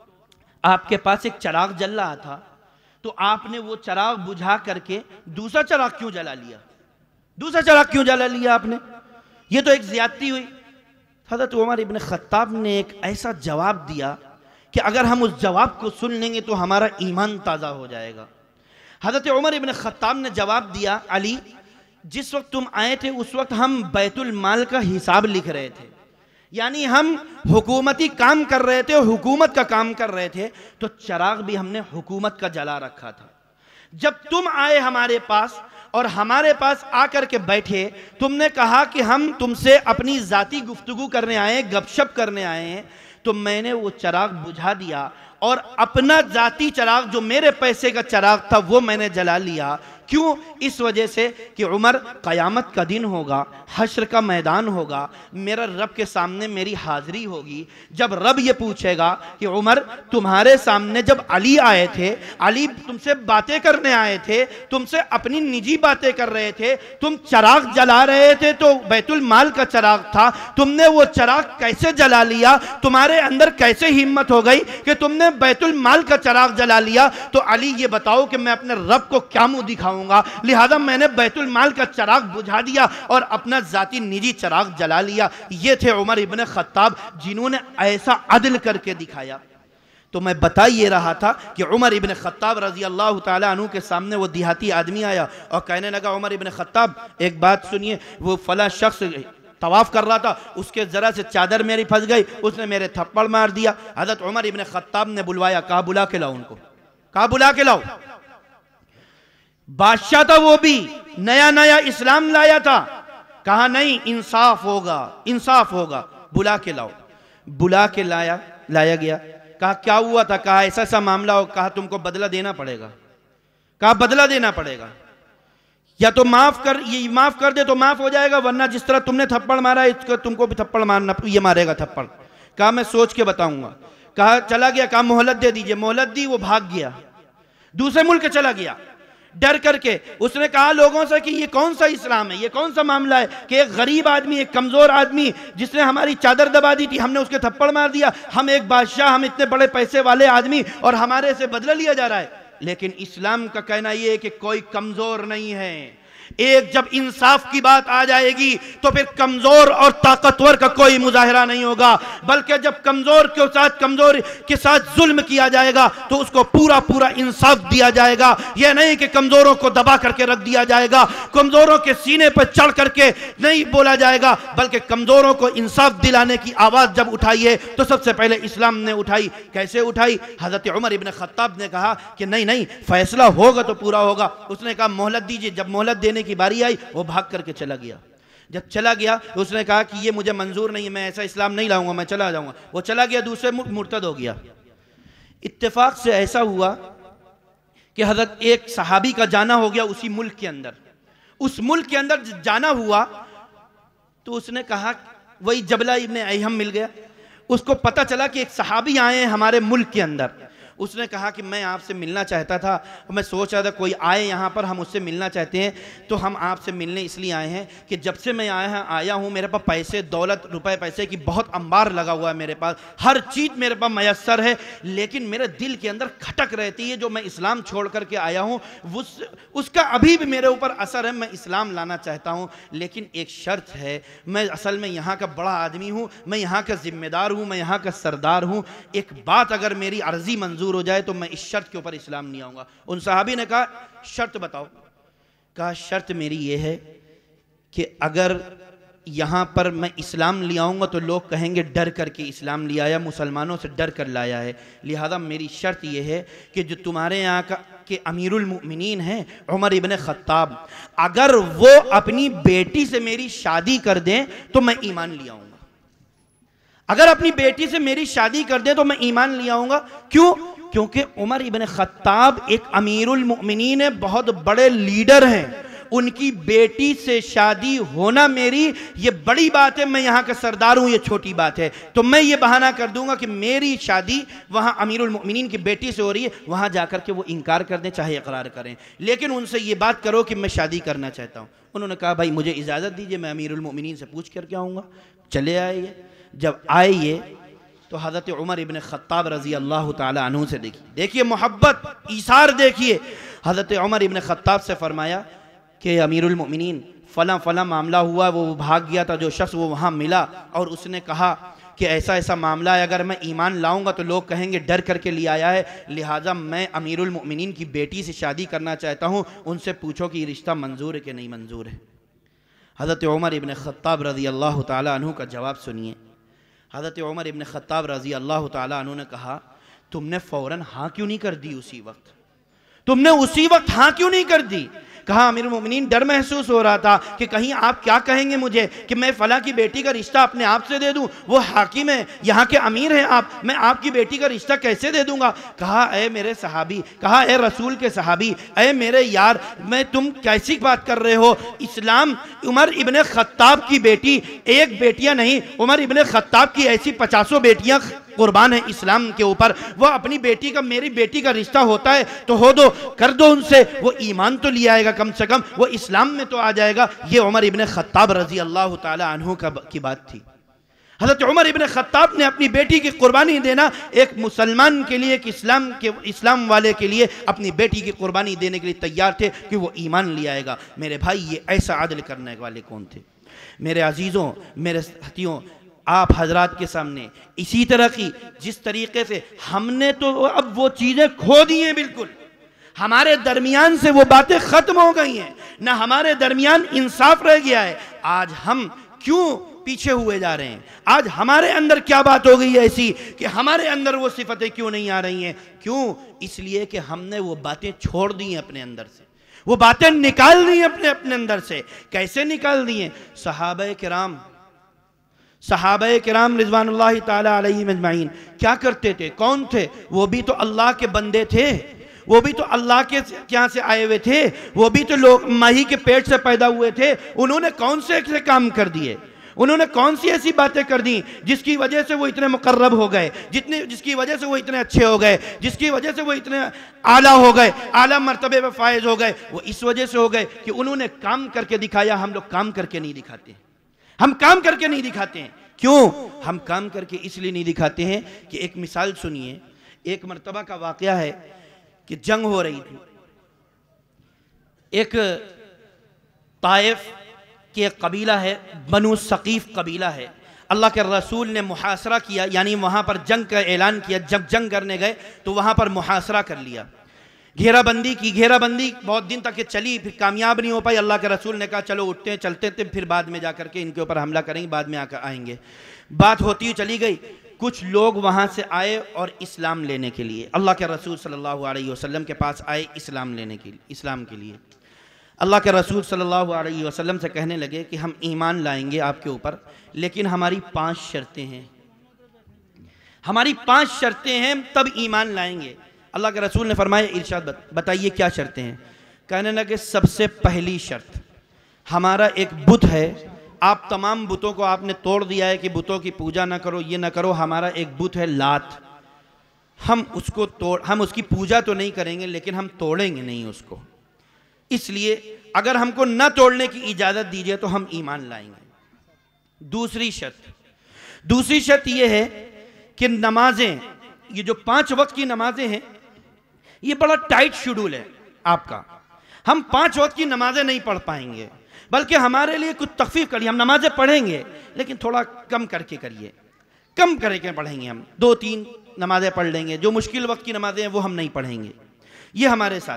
आपके पास एक चिराग जल रहा था, तो आपने वो चिराग बुझा करके दूसरा चिराग क्यों जला लिया? दूसरा चिराग क्यों जला लिया आपने? ये तो एक ज्यादती हुई। हजरत उमर इब्न खत्ताब ने एक ऐसा जवाब दिया कि अगर हम उस जवाब को सुन लेंगे तो हमारा ईमान ताज़ा हो जाएगा। हजरत उमर इब्न खत्ताब ने जवाब दिया, अली जिस वक्त तुम आए थे उस वक्त हम बैतुल माल का हिसाब लिख रहे थे, यानी हम हुकूमती काम कर रहे थे, हुकूमत का काम कर रहे थे, तो चिराग भी हमने हुकूमत का जला रखा था। जब तुम आए हमारे पास और हमारे पास आकर के बैठे, तुमने कहा कि हम तुमसे अपनी जाती गुफ्तगू करने आए, गपशप करने आए हैं, तो मैंने वो चिराग बुझा दिया और अपना जाती चिराग जो मेरे पैसे का चिराग था वो मैंने जला लिया। क्यों? इस वजह से कि उमर क़यामत का दिन होगा, हश्र का मैदान होगा, मेरा रब के सामने मेरी हाज़िरी होगी। जब रब ये पूछेगा कि उमर तुम्हारे सामने जब अली आए थे, अली तुमसे बातें करने आए थे, तुमसे अपनी निजी बातें कर रहे थे, तुम चिराग जला रहे थे तो बैतुल माल का चिराग था, तुमने वो चिराग कैसे जला लिया? तुम्हारे अंदर कैसे हिम्मत हो गई कि तुमने बैतुल माल का चिराग जला लिया? तो अली ये बताओ कि मैं अपने रब को क्या मुंह दिखाऊंगा? लिहाजा मैंने बैतुल माल का चिराग बुझा दिया और अपना जाती निजी चिराग जला लिया। ये थे उमर इब्न खत्ताब जिन्होंने ऐसा अदल करके दिखाया। तो मैं बता ये रहा था कि उमर इब्न खत्ताब रजी अल्लाह ताला अन्हु के सामने वो देहाती आदमी आया और कहने लगा, उमर इब्न खत्ताब एक बात सुनिए, वो फला शख्स तवाफ कर रहा था, उसके जरा से चादर मेरी फंस गई, उसने मेरे थप्पड़ मार दिया। हजरत उमर इब्न खत्ताब ने बुलवाया, कहा बुला के लाओ उनको, कहा बुला के लाओ। बादशाह था, वो भी नया नया इस्लाम लाया था। कहा नहीं, इंसाफ होगा, इंसाफ होगा, बुला के लाओ। बुला के लाया गया। कहा क्या हुआ था? कहा ऐसा सा मामला हो। कहा तुमको बदला देना पड़ेगा। कहा बदला देना पड़ेगा, या तो माफ कर दे तो माफ हो जाएगा, वरना जिस तरह तुमने थप्पड़ मारा इसको तुमको भी थप्पड़ मारना, ये मारेगा थप्पड़। कहा मैं सोच के बताऊंगा। कहा चला गया, कहा मोहलत दे दीजिए। मोहलत दी, वो भाग गया, दूसरे मुल्क चला गया डर करके। उसने कहा लोगों से कि ये कौन सा इस्लाम है, ये कौन सा मामला है कि एक गरीब आदमी, एक कमजोर आदमी जिसने हमारी चादर दबा दी थी, हमने उसके थप्पड़ मार दिया। हम एक बादशाह, हम इतने बड़े पैसे वाले आदमी और हमारे से बदला लिया जा रहा है। लेकिन इस्लाम का कहना यह है कि कोई कमजोर नहीं है। एक जब इंसाफ की बात आ जाएगी तो फिर कमजोर और ताकतवर का कोई मुजाहिरा नहीं होगा, बल्कि जब कमजोर के साथ जुल्म किया जाएगा तो उसको पूरा पूरा इंसाफ दिया जाएगा। यह नहीं कि कमजोरों को दबा करके रख दिया जाएगा, कमजोरों के सीने पर चढ़ करके नहीं बोला जाएगा, बल्कि कमजोरों को इंसाफ दिलाने की आवाज जब उठाई है तो सबसे पहले इस्लाम ने उठाई। कैसे उठाई? हजरत उमर इब्न खत्ताब ने कहा कि नहीं, फैसला होगा तो पूरा होगा। उसने कहा मोहलत दीजिए। जब मोहलत देने की बारी आई, वो भाग करके चला गया। जब चला गया तो उसने कहा कि ये मुझे मंजूर नहीं है, मैं ऐसा इस्लाम नहीं लाऊंगा, मैं चला जाऊंगा। वो चला गया, दूसरे मुर्तद हो गया। इत्तेफाक से ऐसा हुआ कि हजरत एक सहाबी का जाना हो गया उसी मुल्क के अंदर। उस मुल्क के अंदर जाना हुआ तो उसने कहा, वही जबला इब्न अयहम मिल गया। उसको पता चला कि एक सहाबी आए हैं हमारे मुल्क के अंदर। उसने कहा कि मैं आपसे मिलना चाहता था, मैं सोच रहा था कोई आए यहाँ पर, हम उससे मिलना चाहते हैं, तो हम आपसे मिलने इसलिए आए हैं कि जब से मैं आया हूँ मेरे पास पैसे, दौलत, रुपए पैसे की बहुत अंबार लगा हुआ है, मेरे पास हर चीज़ मेरे पास मयसर है, लेकिन मेरे दिल के अंदर खटक रहती है। जो मैं इस्लाम छोड़ करके आया हूँ उसका अभी भी मेरे ऊपर असर है। मैं इस्लाम लाना चाहता हूँ, लेकिन एक शर्त है, मैं असल में यहाँ का बड़ा आदमी हूँ, मैं यहाँ का जिम्मेदार हूँ, मैं यहाँ का सरदार हूँ। एक बात अगर मेरी अर्जी मंजूर हो जाए तो मैं इस शर्त के ऊपर इस्लाम नहीं आऊँगा। उन सहाबी ने कहा शर्त बताओ। कहा शर्त मेरी ये है कि अगर यहाँ पर मैं इस्लाम ले आऊँगा तो लोग कहेंगे डर करके इस्लाम ले आया, मुसलमानों से डर कर लाया है, लिहाजा मेरी शर्त यह है कि जो तुम्हारे यहाँ का के अमीरुल मुमिनीन हैं उमर इब्न खत्ताब, अगर वो अपनी बेटी से मेरी शादी कर दें तो मैं ईमान ले आऊँगा। अगर अपनी बेटी से मेरी शादी कर दें तो मैं ईमान ले आऊँगा। क्यों? क्योंकि उमर इब्न खत्ताब एक अमीरुल मुमिनीन है, बहुत बड़े लीडर हैं, उनकी बेटी से शादी होना मेरी ये बड़ी बात है। मैं यहाँ का सरदार हूँ, ये छोटी बात है। तो मैं ये बहाना कर दूंगा कि मेरी शादी वहाँ अमीरुल मोमिनीन की बेटी से हो रही है, वहाँ जाकर के वो इनकार कर दें चाहे इकरार करें, लेकिन उनसे ये बात करो कि मैं शादी करना चाहता हूँ। उन्होंने कहा भाई मुझे इजाज़त दीजिए, मैं अमीरुल मोमिनीन से पूछ करके आऊँगा। चले आए। जब आए ये तो हज़रत उमर इब्न खत्ताब रज़ी अल्लाह ताला अन्हु से देखिए मोहब्बत, ईसार देखिए। हज़रत उमर इब्न खत्ताब से फरमाया कि अमीरुल मोमिनीन फ़लाँ फ़लाँ मामला हुआ, वो भाग गया था जो शख्स, वो वहाँ मिला और उसने कहा कि ऐसा ऐसा मामला है, अगर मैं ईमान लाऊंगा तो लोग कहेंगे डर करके ले आया है, लिहाजा मैं अमीरुल मोमिनीन की बेटी से शादी करना चाहता हूँ, उनसे पूछो कि ये रिश्ता मंजूर है कि नहीं मंजूर है। हज़रत उमर इब्न खत्ताब रज़ी अल्लाह ताला अन्हु का जवाब सुनिए। हज़रत उमर इब्न खत्ताब रज़ी अल्लाह ताला अन्हु ने कहा तुमने फ़ौरन हाँ क्यों नहीं कर दी? उसी वक्त तुमने उसी वक्त हाँ क्यों नहीं कर दी? कहा अमीरुल मोमिनीन डर महसूस हो रहा था कि कहीं आप क्या कहेंगे मुझे कि मैं फला की बेटी का रिश्ता अपने आप से दे दूं, वो हाकिम है, यहाँ के अमीर हैं आप, मैं आपकी बेटी का रिश्ता कैसे दे दूंगा। कहा ए मेरे सहाबी, कहा ए रसूल के सहाबी, ए मेरे यार, मैं तुम कैसी बात कर रहे हो? इस्लाम उमर इब्न खत्ताब की बेटी, एक बेटियां नहीं, उमर इब्न खत्ताब की ऐसी 50 बेटियां कुर्बान है इस्लाम के ऊपर। वो अपनी बेटी का, मेरी बेटी का रिश्ता होता है तो हो दो, कर दो उनसे, वो ईमान तो ले आएगा, कम से कम वो इस्लाम में तो आ जाएगा। ये उमर इब्न खत्ताब रजी अल्लाह ताला अन्हु की बात थी। हज़रत उमर इब्न खत्ताब ने अपनी बेटी की कुर्बानी देना, एक मुसलमान के लिए, एक इस्लाम वाले के लिए अपनी बेटी की कुर्बानी देने के लिए तैयार थे कि वो ईमान ले आएगा। मेरे भाई, ये ऐसा आदल करने वाले कौन थे? मेरे अजीज़ों, मेरे साथियों, आप हजरात के सामने इसी तरह की, जिस तरीके से हमने तो अब वो चीज़ें खो दी हैं, बिल्कुल हमारे दरमियान से वो बातें ख़त्म हो गई हैं, ना हमारे दरमियान इंसाफ रह गया है। आज हम क्यों पीछे हुए जा रहे हैं? आज हमारे अंदर क्या बात हो गई है ऐसी कि हमारे अंदर वो सिफतें क्यों नहीं आ रही हैं? क्यों? इसलिए कि हमने वो बातें छोड़ दी हैं अपने अंदर से, वो बातें निकाल दी हैं अपने अंदर से। कैसे निकाल दी हैं? सहाबा किराम रिज़वानुल्लाहि ताला अलैहिम अजमाइन क्या करते थे? कौन थे? वो भी तो अल्लाह के बंदे थे, वो भी तो अल्लाह के यहाँ से आए हुए थे, वो भी तो लोग माही के पेट से पैदा हुए थे। उन्होंने कौन से ऐसे काम कर दिए? उन्होंने कौन सी ऐसी बातें कर दी जिसकी वजह से वो इतने मुकर्रब हो गए, जिसकी वजह से वो इतने अच्छे हो गए, जिसकी वजह से वो इतने आला हो गए, आला मर्तबे में फायज हो गए? वो इस वजह से हो गए कि उन्होंने काम करके दिखाया। हम लोग काम करके नहीं दिखाते, हम काम करके नहीं दिखाते हैं। क्यों हम काम करके इसलिए नहीं दिखाते हैं कि एक मिसाल सुनिए। एक मर्तबा का वाकया है कि जंग हो रही थी, एक ताइफ कि एक कबीला है, बनु सकीफ कबीला है। अल्लाह के रसूल ने मुहासरा किया, यानी वहाँ पर जंग का ऐलान किया। जब जंग करने गए तो वहाँ पर मुहासरा कर लिया, घेराबंदी की। घेराबंदी बहुत दिन तक चली, फिर कामयाब नहीं हो पाई। अल्लाह के रसूल ने कहा चलो उठते हैं, चलते थे, फिर बाद में जा करके इनके ऊपर हमला करेंगे, बाद में आकर आएंगे। बात होती हुई चली गई। कुछ लोग वहाँ से आए और इस्लाम लेने के लिए अल्लाह के रसूल सल्लल्लाहु अलैहि वसल्लम के पास आए, इस्लाम लेने के लिए, इस्लाम के लिए। अल्लाह के रसूल सल्लल्लाहु अलैहि वसल्लम से कहने लगे कि हम ईमान लाएंगे आपके ऊपर, लेकिन हमारी 5 शर्तें हैं, हमारी 5 शर्तें हैं, तब ईमान लाएंगे। अल्लाह के रसूल ने फरमाया, इरशाद बताइए क्या शर्तें हैं? कहने लगे सबसे पहली शर्त, हमारा एक बुत है, आप तमाम बुतों को आपने तोड़ दिया है कि बुतों की पूजा ना करो, ये ना करो। हमारा एक बुत है लात, हम उसकी पूजा तो नहीं करेंगे, लेकिन हम तोड़ेंगे नहीं उसको। इसलिए अगर हमको न तोड़ने की इजाज़त दीजिए तो हम ईमान लाएंगे। दूसरी शर्त यह है कि नमाजें, ये जो 5 वक्त की नमाजें हैं, ये बड़ा टाइट शेड्यूल है आपका। हम 5 वक्त की नमाजें नहीं पढ़ पाएंगे, बल्कि हमारे लिए कुछ तखफीफ करिए। हम नमाजें पढ़ेंगे लेकिन थोड़ा कम करके करिए, कम करके पढ़ेंगे। हम 2-3 नमाजें पढ़ लेंगे, जो मुश्किल वक्त की नमाजें हैं वो हम नहीं पढ़ेंगे। ये हमारे साथ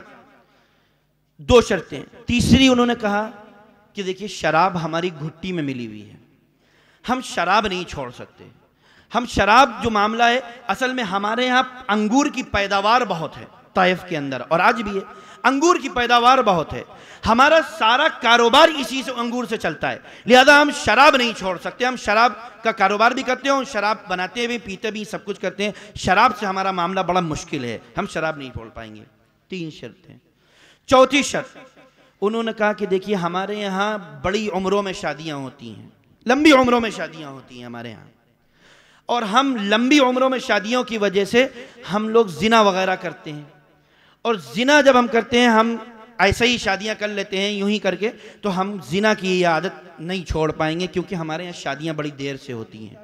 2 शर्तें। तीसरी उन्होंने कहा कि देखिए शराब हमारी घुट्टी में मिली हुई है, हम शराब नहीं छोड़ सकते। हम शराब जो मामला है, असल में हमारे यहाँ अंगूर की पैदावार बहुत है ताइफ के अंदर, और आज भी है। अंगूर की पैदावार बहुत है, हमारा सारा कारोबार इसी से अंगूर से चलता है, लिहाजा हम शराब नहीं छोड़ सकते। हम शराब का कारोबार भी करते हैं, शराब बनाते भी, पीते भी, सब कुछ करते हैं। शराब से हमारा मामला बड़ा मुश्किल है, हम शराब नहीं छोड़ पाएंगे। 3 शर्तें। चौथी शर्त उन्होंने कहा कि देखिए हमारे यहाँ बड़ी उम्रों में शादियाँ होती हैं, लंबी उम्रों में शादियाँ होती हैं हमारे यहाँ, और हम लंबी उम्रों में शादियों की वजह से हम लोग जिना वगैरह करते हैं। और जिना जब हम करते हैं, हम ऐसे ही शादियां कर लेते हैं यूं ही करके, तो हम जिना की ये आदत नहीं छोड़ पाएंगे, क्योंकि हमारे यहाँ शादियां बड़ी देर से होती हैं।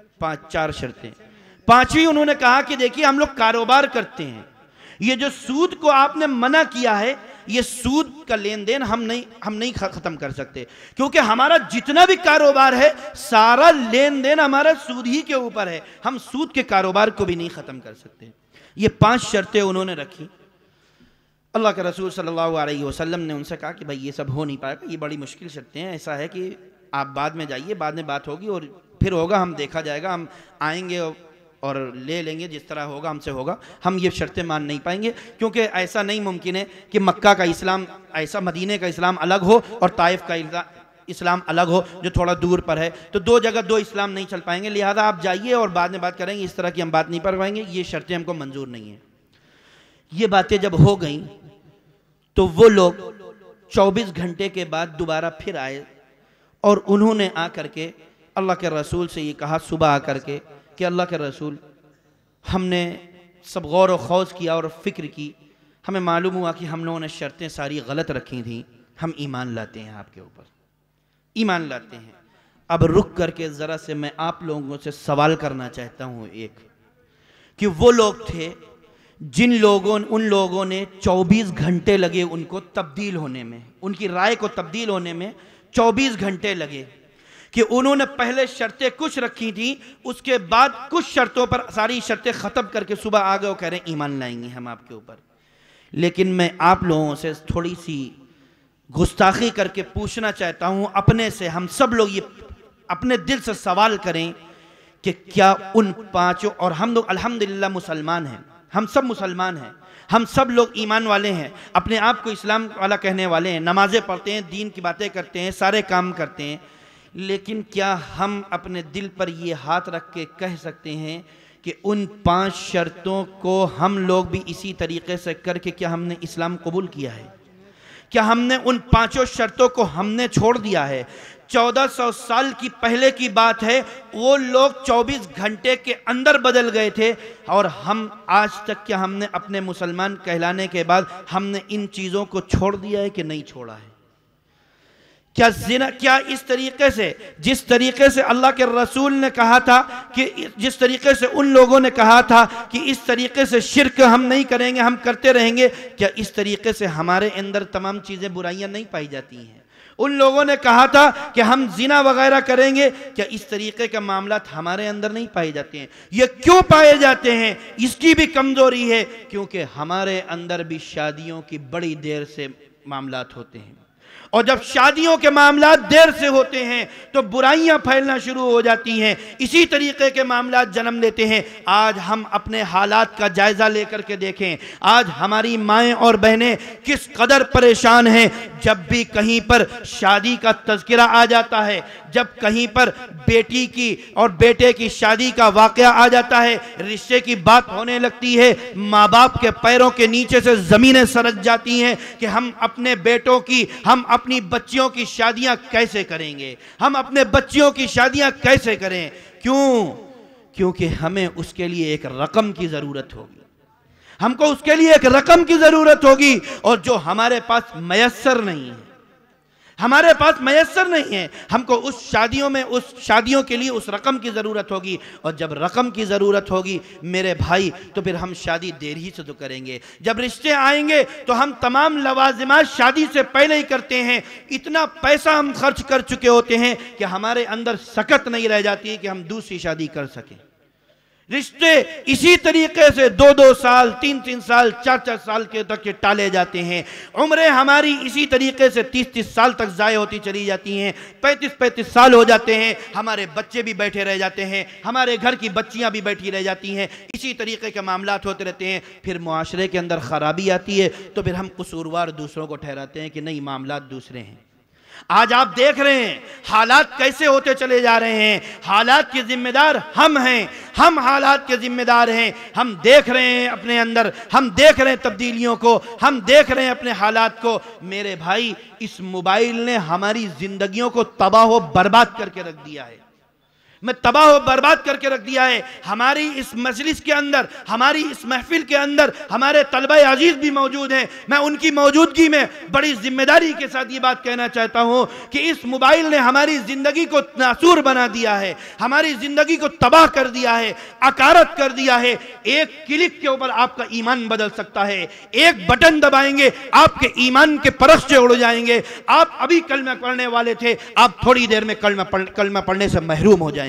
4 शर्तें। 5वीं उन्होंने कहा कि देखिए हम लोग कारोबार करते हैं, ये जो सूद को आपने मना किया है, ये सूद का लेन देन हम नहीं खत्म कर सकते, क्योंकि हमारा जितना भी कारोबार है सारा लेन देन हमारा सूद ही के ऊपर है। हम सूद के कारोबार को भी नहीं खत्म कर सकते। ये 5 शर्तें उन्होंने रखी। अल्लाह के रसूल सल्लल्लाहु अलैहि वसल्लम ने उनसे कहा कि भाई ये सब हो नहीं पाएगा, ये बड़ी मुश्किल शर्तें हैं। ऐसा है कि आप बाद में जाइए, बाद में बात होगी और फिर होगा, हम देखा जाएगा, हम आएंगे और ले लेंगे, जिस तरह होगा हमसे होगा। हम ये शर्तें मान नहीं पाएंगे, क्योंकि ऐसा नहीं मुमकिन है कि मक्का का इस्लाम ऐसा, मदीने का इस्लाम अलग हो और ताइफ का इस्लाम अलग हो जो थोड़ा दूर पर है। तो 2 जगह 2 इस्लाम नहीं चल पाएंगे, लिहाजा आप जाइए और बाद में बात करेंगे। इस तरह की हम बात नहीं कर पाएंगे, ये शर्तें हमको मंजूर नहीं है। ये बातें जब हो गई तो वो लोग 24 घंटे के बाद दोबारा फिर आए और उन्होंने आकर के अल्लाह के रसूल से ये कहा, सुबह आकर के, कि अल्लाह के रसूल, हमने सब गौर व खौज किया और फिक्र की, हमें मालूम हुआ कि हम लोगों ने शर्तें सारी गलत रखी थी, हम ईमान लाते हैं आपके ऊपर, ईमान लाते हैं। अब रुक करके ज़रा से मैं आप लोगों से सवाल करना चाहता हूँ एक, कि वो लोग थे उन लोगों ने 24 घंटे लगे उनको तब्दील होने में, उनकी राय को तब्दील होने में 24 घंटे लगे, कि उन्होंने पहले शर्तें कुछ रखी थी, उसके बाद कुछ शर्तों पर सारी शर्तें ख़त्म करके सुबह आ गए और कह रहे हैं ईमान लाएंगे हम आपके ऊपर। लेकिन मैं आप लोगों से थोड़ी सी गुस्ताखी करके पूछना चाहता हूँ अपने से, हम सब लोग ये अपने दिल से सवाल करें कि क्या उन 5, और हम लोग अल्हम्दुलिल्लाह मुसलमान हैं, हम सब मुसलमान हैं, हम सब लोग ईमान वाले हैं, अपने आप को इस्लाम वाला कहने वाले हैं, नमाज़ें पढ़ते हैं, दीन की बातें करते हैं, सारे काम करते हैं, लेकिन क्या हम अपने दिल पर ये हाथ रख के कह सकते हैं कि उन 5 शर्तों को हम लोग भी इसी तरीके से करके क्या हमने इस्लाम कबूल किया है? क्या हमने उन 5 शर्तों को हमने छोड़ दिया है? 1400 साल की पहले की बात है, वो लोग 24 घंटे के अंदर बदल गए थे, और हम आज तक क्या हमने अपने मुसलमान कहलाने के बाद हमने इन चीज़ों को छोड़ दिया है कि नहीं छोड़ा है? क्या इस तरीके से, जिस तरीके से अल्लाह के रसूल ने कहा था, कि जिस तरीके से उन लोगों ने कहा था कि इस तरीके से शिर्क हम नहीं करेंगे, हम करते रहेंगे, क्या इस तरीके से हमारे अंदर तमाम चीज़ें बुराइयां नहीं पाई जाती हैं? उन लोगों ने कहा था कि हम जिना वगैरह करेंगे, क्या इस तरीके के मामलात हमारे अंदर नहीं पाए जाते हैं? ये क्यों पाए जाते हैं? इसकी भी कमजोरी है, क्योंकि हमारे अंदर भी शादियों की बड़ी देर से मामलात होते हैं, और जब शादियों के मामला देर से होते हैं तो बुराइयां फैलना शुरू हो जाती हैं, इसी तरीके के मामला जन्म लेते हैं। आज हम अपने हालात का जायजा लेकर के देखें, आज हमारी माएँ और बहनें किस कदर परेशान हैं। जब भी कहीं पर शादी का तज़किरा आ जाता है, जब कहीं पर बेटी की और बेटे की शादी का वाक़या आ जाता है, रिश्ते की बात होने लगती है, माँ बाप के पैरों के नीचे से ज़मीनें सरक जाती हैं कि हम अपने बेटों की, हम अपनी बच्चियों की शादियां कैसे करेंगे, हम अपने बच्चियों की शादियां कैसे करें? क्यों? क्योंकि हमें उसके लिए एक रकम की ज़रूरत होगी, हमको उसके लिए एक रकम की ज़रूरत होगी, और जो हमारे पास मैसर नहीं है, हमारे पास मैसर नहीं है। हमको उस शादियों के लिए उस रकम की ज़रूरत होगी, और जब रकम की ज़रूरत होगी मेरे भाई तो फिर हम शादी देर ही से तो करेंगे। जब रिश्ते आएंगे तो हम तमाम लवाजिमात शादी से पहले ही करते हैं। इतना पैसा हम खर्च कर चुके होते हैं कि हमारे अंदर सकत नहीं रह जाती है कि हम दूसरी शादी कर सकें। रिश्ते इसी तरीके से 2-2 साल, 3-3 साल, 4-4 साल के तक के टाले जाते हैं। उम्रें हमारी इसी तरीके से 30-30 साल तक ज़ाय होती चली जाती हैं। 35-35 साल हो जाते हैं, हमारे बच्चे भी बैठे रह जाते हैं, हमारे घर की बच्चियां भी बैठी रह जाती हैं। इसी तरीके के मामलात होते रहते हैं। फिर मुआशरे के अंदर ख़राबी आती है तो फिर हम कसूरवार दूसरों को ठहराते हैं कि नहीं, मामलात दूसरे हैं। आज आप देख रहे हैं हालात कैसे होते चले जा रहे हैं। हालात के जिम्मेदार हम हैं, हम हालात के जिम्मेदार हैं। हम देख रहे हैं अपने अंदर, हम देख रहे हैं तब्दीलियों को, हम देख रहे हैं अपने हालात को। मेरे भाई, इस मोबाइल ने हमारी जिंदगियों को तबाह व बर्बाद करके रख दिया है, मैं तबाह व बर्बाद करके रख दिया है। हमारी इस मजलिस के अंदर, हमारी इस महफिल के अंदर हमारे तलबा अजीज भी मौजूद हैं। मैं उनकी मौजूदगी में बड़ी जिम्मेदारी के साथ ये बात कहना चाहता हूँ कि इस मोबाइल ने हमारी ज़िंदगी को नासूर बना दिया है, हमारी ज़िंदगी को तबाह कर दिया है, अकारत कर दिया है। एक क्लिक के ऊपर आपका ईमान बदल सकता है। एक बटन दबाएंगे आपके ईमान के परख्चे उड़ जाएंगे। आप अभी कलमा पढ़ने वाले थे, आप थोड़ी देर में कलमा पढ़ने से महरूम हो जाएंगे।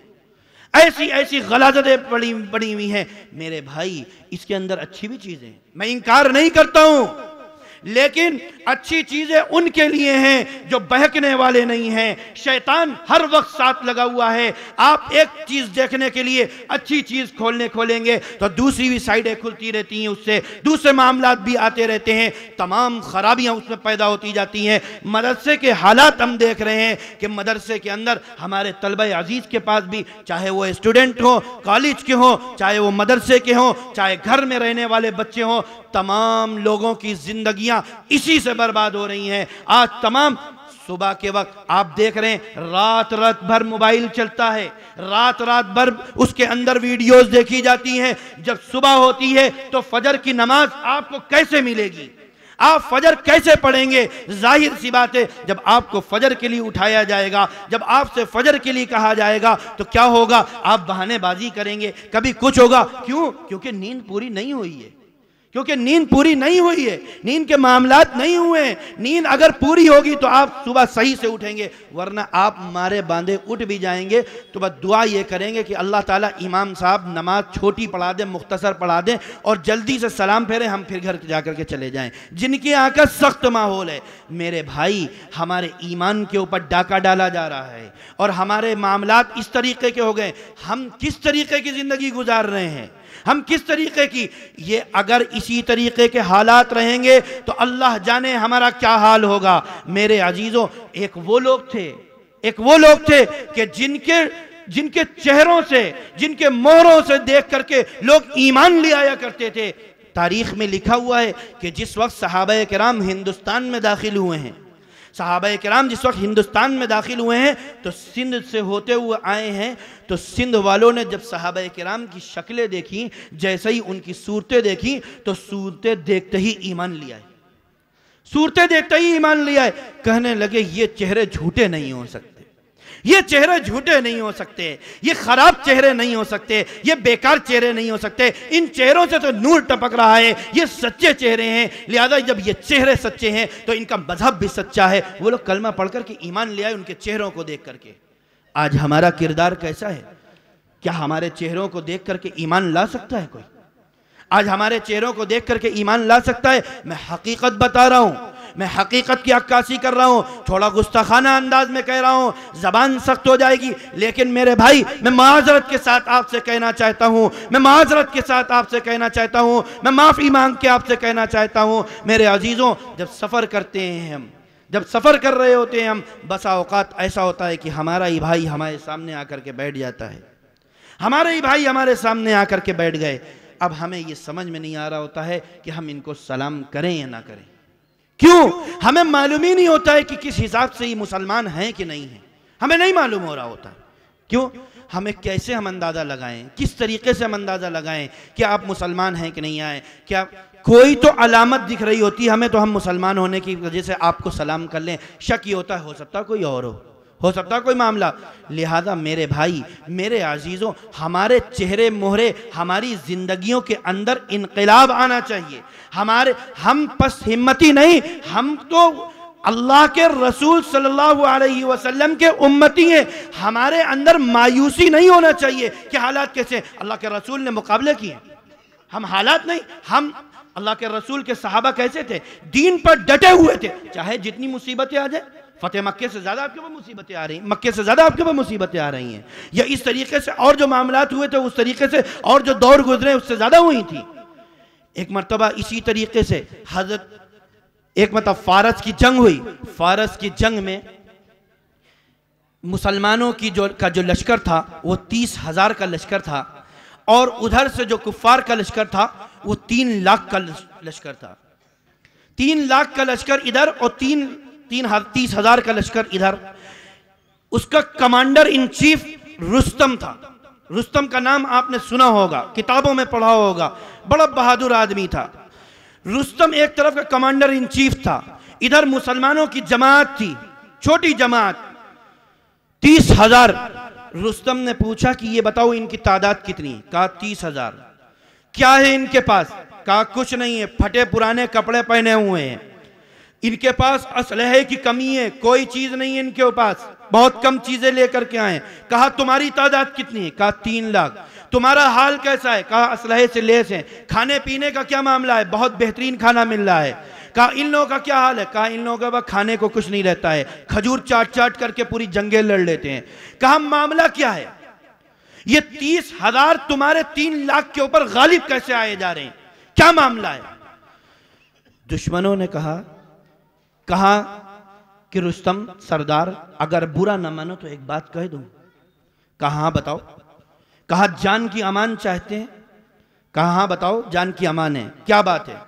ऐसी ऐसी गलाजतें बनी हुई हैं मेरे भाई। इसके अंदर अच्छी भी चीजें, मैं इंकार नहीं करता हूं, लेकिन अच्छी चीजें उनके लिए हैं जो बहकने वाले नहीं हैं। शैतान हर वक्त साथ लगा हुआ है। आप एक चीज देखने के लिए अच्छी चीज खोलेंगे तो दूसरी भी साइडें खुलती रहती हैं, उससे दूसरे मामलात भी आते रहते हैं, तमाम खराबियां उसमें पैदा होती जाती हैं। मदरसे के हालात हम देख रहे हैं कि मदरसे के अंदर हमारे तलबा अजीज के पास भी, चाहे वो स्टूडेंट हो, कॉलेज के हो, चाहे वो मदरसे के हो, चाहे घर में रहने वाले बच्चे हों, तमाम लोगों की जिंदगियां इसी से बर्बाद हो रही हैं। आज तमाम सुबह के वक्त आप देख रहे हैं रात भर मोबाइल चलता है, रात भर उसके अंदर वीडियोस देखी जाती हैं। जब सुबह होती है तो फजर की नमाज आपको कैसे मिलेगी, आप फजर कैसे पढ़ेंगे? जाहिर सी बात है, जब आपको फजर के लिए उठाया जाएगा, जब आपसे फजर के लिए कहा जाएगा तो क्या होगा? आप बहानेबाजी करेंगे, कभी कुछ होगा। क्यों? क्योंकि नींद पूरी नहीं हुई है, क्योंकि नींद पूरी नहीं हुई है, नींद के मामलात नहीं हुए हैं। नींद अगर पूरी होगी तो आप सुबह सही से उठेंगे, वरना आप मारे बांधे उठ भी जाएंगे तो बस दुआ ये करेंगे कि अल्लाह ताला इमाम साहब नमाज छोटी पढ़ा दें, मुख्तसर पढ़ा दें और जल्दी से सलाम फेरें, हम फिर घर जाकर के चले जाएं। जिनकी यहाँ का सख्त माहौल है मेरे भाई, हमारे ईमान के ऊपर डाका डाला जा रहा है और हमारे मामलात इस तरीके के हो गए। हम किस तरीके की ज़िंदगी गुजार रहे हैं, हम किस तरीके की, ये अगर इसी तरीके के हालात रहेंगे तो अल्लाह जाने हमारा क्या हाल होगा। मेरे अजीजों, एक वो लोग थे कि जिनके चेहरों से, जिनके मोहरों से देख करके लोग ईमान ले आया करते थे। तारीख में लिखा हुआ है कि जिस वक्त सहाबा किराम हिंदुस्तान में दाखिल हुए हैं, सहाबा किराम जिस वक्त हिंदुस्तान में दाखिल हुए हैं तो सिंध से होते हुए आए हैं, तो सिंध वालों ने जब सहाबा किराम की शक्लें देखी, जैसे ही उनकी सूरतें देखी तो सूरतें देखते ही ईमान लिया है, सूरतें देखते ही ईमान लिया है। कहने लगे ये चेहरे झूठे नहीं हो सकते, ये चेहरे झूठे नहीं हो सकते, ये खराब चेहरे नहीं हो सकते, ये बेकार चेहरे नहीं हो सकते, इन चेहरों से तो नूर टपक रहा है, ये सच्चे चेहरे हैं। लिहाजा जब ये चेहरे सच्चे हैं तो इनका मजहब भी सच्चा है। वो लोग कलमा पढ़ करके ईमान ले आए उनके चेहरों को देख करके। आज हमारा किरदार कैसा है? क्या हमारे चेहरों को देख करके ईमान ला सकता है कोई? आज हमारे चेहरों को देख करके ईमान ला सकता है? मैं हकीकत बता रहा हूं, मैं हकीकत की अक्कासी कर रहा हूं, थोड़ा गुस्ताखाना अंदाज में कह रहा हूं, जबान सख्त हो जाएगी, लेकिन मेरे भाई मैं माजरत के साथ आपसे कहना चाहता हूं, मैं माजरत के साथ आपसे कहना चाहता हूं, मैं माफ़ी मांग के आपसे कहना चाहता हूं। मेरे अजीज़ों, जब सफ़र करते हैं हम, जब सफ़र कर रहे होते हैं हम, बसा औकात ऐसा होता है कि हमारा ही भाई हमारे सामने आकर के बैठ जाता है, हमारे ही भाई हमारे सामने आकर के बैठ गए। अब हमें ये समझ में नहीं आ रहा होता है कि हम इनको सलाम करें या ना करें। क्यों? हमें मालूम ही नहीं होता है कि किस हिसाब से ये मुसलमान हैं कि नहीं हैं, हमें नहीं मालूम हो रहा होता। क्यों? हमें कैसे हम अंदाज़ा लगाएं, किस तरीके से हम अंदाज़ा लगाएं कि आप मुसलमान हैं कि नहीं आए। क्या कोई तो अलामत दिख रही होती है हमें, तो हम मुसलमान होने की वजह से आपको सलाम कर लें। शक ये होता है, हो सकता है कोई और हो सकता है कोई मामला। लिहाजा मेरे भाई, मेरे अजीज़ों, हमारे चेहरे मोहरे, हमारी ज़िंदगियों के अंदर इनकलाब आना चाहिए। हम पस हिम्मती नहीं, हम तो अल्लाह के रसूल सल्लल्लाहु अलैहि वसल्लम के उम्मती हैं। हमारे अंदर मायूसी नहीं होना चाहिए कि हालात कैसे, अल्लाह के रसूल ने मुकाबले किए, हम हालात नहीं। हम अल्लाह के रसूल के सहाबा कैसे थे, दीन पर डटे हुए थे, चाहे जितनी मुसीबतें आ जाए। फतेह मक्के से ज़्यादा आपके ऊपर मुसीबतें आ रही हैं, मक्के से ज़्यादा आपके ऊपर मुसीबतें आ रही हैं, या इस तरीके से और जो मामलात हुए थे उस तरीके से, और जो दौर गुजरे उससे ज़्यादा हुई थी। एक मरतबा इसी तरीके से एक मतलब फारस की जंग हुई। फारस की जंग में मुसलमानों की जो लश्कर था वो 30,000 का लश्कर था, और उधर से जो कुफ्फार का लश्कर था वो 3 लाख का लश्कर था। 3 लाख का लश्कर इधर और 30,000 का लश्कर इधर। उसका कमांडर इन चीफ रुस्तम था। रुस्तम का नाम आपने सुना होगा, किताबों में पढ़ा होगा, बड़ा बहादुर आदमी था। रुस्तम एक तरफ का कमांडर इन चीफ था, इधर मुसलमानों की जमात थी, छोटी जमात 30,000। रुस्तम ने पूछा कि ये बताओ इनकी तादाद कितनी? कहा 30,000। क्या है इनके पास? कहा कुछ नहीं है, फटे पुराने कपड़े पहने हुए हैं। इनके पास असलहे की कमी है, कोई चीज नहीं है इनके पास, बहुत कम चीजें लेकर के आए। कहा तुम्हारी तादाद कितनी है? कहा 3 लाख। तुम्हारा हाल कैसा है? कहा असलहे से लेस है। खाने पीने का क्या मामला है? बहुत बेहतरीन खाना मिल रहा है। कहा इन लोगों का क्या हाल है? कहा इन लोगों के पास खाने को कुछ नहीं रहता है, खजूर चाट चाट करके पूरी जंगें लड़ लेते हैं। कहा मामला क्या है? ये 30,000 तुम्हारे 3 लाख के ऊपर गालिब कैसे आए जा रहे हैं, क्या मामला है? दुश्मनों ने कहा कि रुस्तम सरदार, अगर बुरा न मानो तो एक बात कह दूं। कहा हाँ बताओ। कहा जान की अमान चाहते हैं? कहा हाँ बताओ, जान की अमान है, क्या बात है?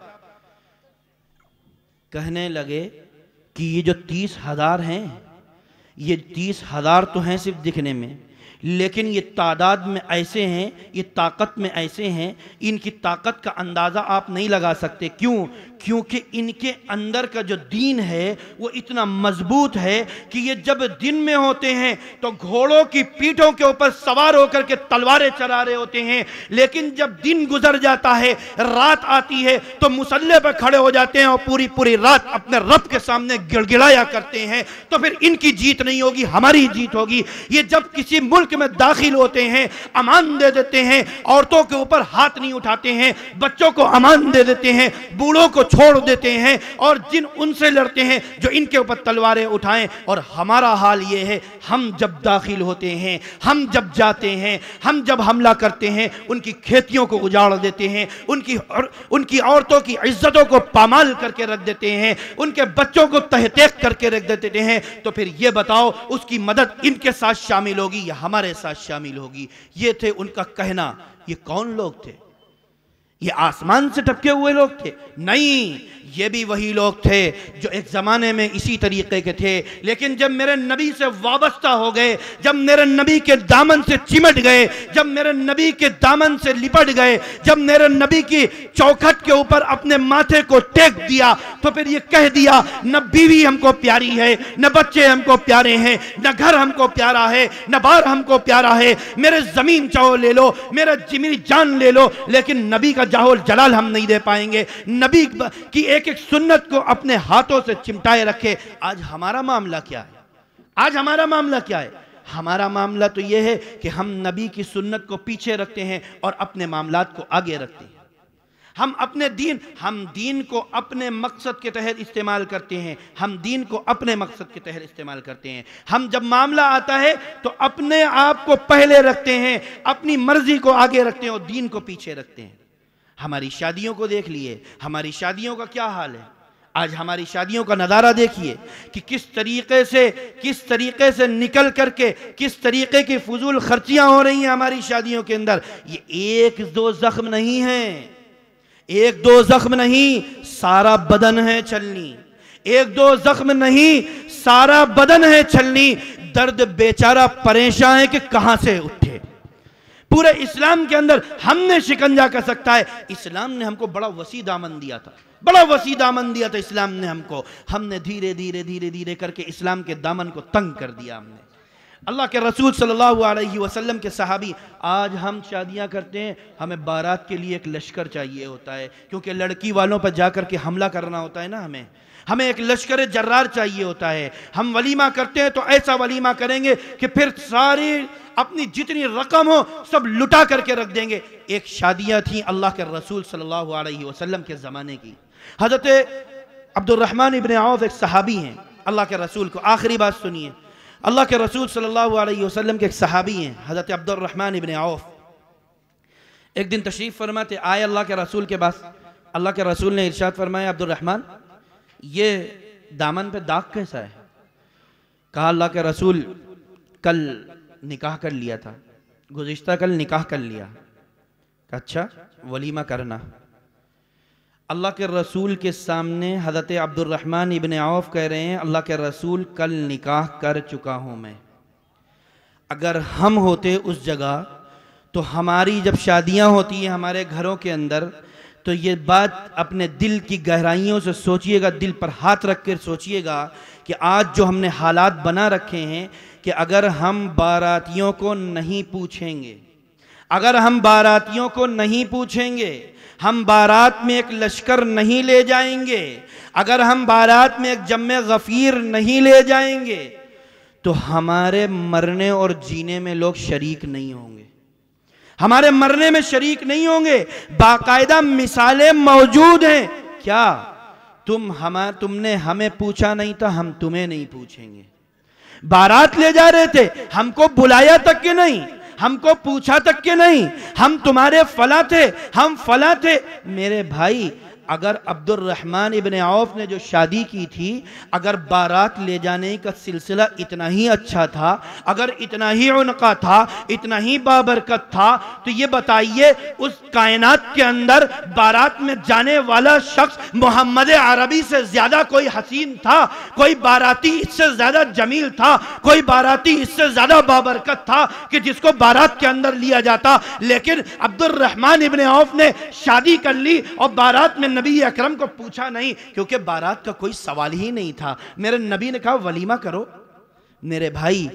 कहने लगे कि ये जो 30,000 हैं, ये 30,000 तो हैं सिर्फ दिखने में, लेकिन ये तादाद में ऐसे हैं, ये ताकत में ऐसे हैं, इनकी ताकत का अंदाज़ा आप नहीं लगा सकते। क्यों? क्योंकि इनके अंदर का जो दीन है वो इतना मजबूत है कि ये जब दिन में होते हैं तो घोड़ों की पीठों के ऊपर सवार होकर के तलवारें चला रहे होते हैं, लेकिन जब दिन गुजर जाता है, रात आती है, तो मुसल्ले पर खड़े हो जाते हैं और पूरी पूरी रात अपने रब के सामने गिड़गिड़ाया करते हैं। तो फिर इनकी जीत नहीं होगी, हमारी जीत होगी। ये जब किसी मुल्क में दाखिल होते हैं, अमान दे देते हैं, औरतों के ऊपर हाथ नहीं उठाते हैं, बच्चों को अमान दे देते हैं, बूढ़ों को छोड़ देते हैं, और जिन उनसे लड़ते हैं जो इनके ऊपर तलवारें उठाएं। और हमारा हाल ये है, हम जब दाखिल होते हैं, हम जब जाते हैं, हम जब हमला करते हैं, उनकी खेतियों को उजाड़ देते हैं, उनकी औरतों की इज्जतों को पामाल करके रख देते हैं, उनके बच्चों को तहतेक करके रख देते हैं। तो फिर ये बताओ, उसकी मदद इनके साथ शामिल होगी या हमारे साथ शामिल होगी? ये थे उनका कहना। ये कौन लोग थे? ये आसमान से टपके हुए लोग थे? नहीं, ये भी वही लोग थे जो एक ज़माने में इसी तरीके के थे, लेकिन जब मेरे नबी से वाबस्ता हो गए, जब मेरे नबी के दामन से चिमट गए, जब मेरे नबी के दामन से लिपट गए, जब मेरे नबी की चौखट के ऊपर अपने माथे को टेक दिया, तो फिर ये कह दिया, न बीवी हमको प्यारी है, न बच्चे हमको प्यारे हैं, न घर हमको प्यारा है, न बार हमको प्यारा है, मेरे ज़मीन चाहो ले लो, मेरी जान ले लो, लेकिन नबी का जाहोल जलाल हम नहीं दे पाएंगे। नबी की एक एक सुन्नत को अपने हाथों से चिमटाए रखे। आज हमारा मामला क्या है? आज हमारा मामला क्या है? हमारा मामला तो यह है कि हम नबी की सुन्नत को पीछे रखते हैं और अपने मामलात को आगे रखते हैं। हम दीन को अपने मकसद के तहत इस्तेमाल करते हैं, हम दीन को अपने मकसद के तहत इस्तेमाल करते हैं। हम जब मामला आता है तो अपने आप को पहले रखते हैं, अपनी मर्जी को आगे रखते हैं और दीन को पीछे रखते हैं। हमारी शादियों को देख लिए, हमारी शादियों का क्या हाल है? आज हमारी शादियों का नज़ारा देखिए कि किस तरीके से निकल करके किस तरीके की फजूल खर्चियां हो रही हैं हमारी शादियों के अंदर। ये एक दो जख्म नहीं है, एक दो जख्म नहीं, सारा बदन है छलनी। एक दो जख्म नहीं, सारा बदन है छलनी। दर्द बेचारा परेशान है कि कहां से उठे। पूरे इस्लाम के अंदर हमने शिकंजा कर सकता है। इस्लाम ने हमको बड़ा वसी दामन दिया था, बड़ा वसी दामन दिया था इस्लाम ने हमको। हमने धीरे धीरे धीरे धीरे करके इस्लाम के दामन को तंग कर दिया हमने। अल्लाह के रसूल सल्लल्लाहु अलैहि वसल्लम के सहाबी, आज हम शादियां करते हैं, हमें बारात के लिए एक लश्कर चाहिए होता है, क्योंकि लड़की वालों पर जाकर के हमला करना होता है ना, हमें एक लश्कर जर्रार चाहिए होता है। हम वलीमा करते हैं तो ऐसा वलीमा करेंगे कि फिर सारी अपनी जितनी रकम हो सब लुटा करके रख देंगे। एक शादियां थी अल्लाह के रसूल सल्लल्लाहु अलैहि वसल्लम के ज़माने की। हज़रत अब्दुर्रहमान इब्न औफ एक सहाबी हैं अल्लाह के रसूल को, आखिरी बात सुनिए, अल्लाह के रसूल सल्लल्लाहु अलैहि वसल्लम के एक सहाबी हैं हज़रत अब्दुर्रहमान इब्न औफ। एक दिन तशरीफ़ फरमाते आए अल्लाह के रसूल के पास। अल्लाह के रसूल ने इरशाद फरमाया, अब्दुर्रहमान ये दामन पे दाग कैसा है? कहा अल्लाह के रसूल कल निकाह कर लिया था, गुज़िश्ता कल निकाह कर लिया। अच्छा वलीमा करना। अल्लाह के रसूल के सामने हज़रत अब्दुर्रहमान इब्न औफ कह रहे हैं, अल्लाह के रसूल कल निकाह कर चुका हूँ मैं। अगर हम होते उस जगह तो हमारी जब शादियाँ होती हैं हमारे घरों के अंदर, तो ये बात अपने दिल की गहराइयों से सोचिएगा, दिल पर हाथ रख कर सोचिएगा कि आज जो हमने हालात बना रखे हैं कि अगर हम बारातियों को नहीं पूछेंगे, अगर हम बारातियों को नहीं पूछेंगे, हम बारात में एक लश्कर नहीं ले जाएंगे, अगर हम बारात में एक जम्मे गफ़ीर नहीं ले जाएंगे, तो हमारे मरने और जीने में लोग शरीक नहीं होंगे, हमारे मरने में शरीक नहीं होंगे। बाकायदा मिसालें मौजूद हैं। क्या तुमने हमें पूछा नहीं था, हम तुम्हें नहीं पूछेंगे। बारात ले जा रहे थे, हमको बुलाया तक के नहीं, हमको पूछा तक के नहीं, हम तुम्हारे फला थे, हम फला थे। मेरे भाई अगर अब्दुर्रहमान इब्न औफ ने जो शादी की थी, अगर बारात ले जाने का सिलसिला इतना ही अच्छा था, अगर इतना ही उनका था, इतना ही बाबरकत था, तो ये बताइए उस कायनात के अंदर बारात में जाने वाला शख्स मोहम्मद अरबी से ज्यादा कोई हसीन था? कोई बाराती इससे ज्यादा जमील था? कोई बाराती इससे ज्यादा बाबरकत था कि जिसको बारात के अंदर लिया जाता? लेकिन अब्दुर्रहमान इब्न औफ ने शादी कर ली और बारात में नबी अकरम को पूछा नहीं, क्योंकि बारात का कोई सवाल ही नहीं था। मेरे नबी ने कहा वलीमा करो। मेरे भाई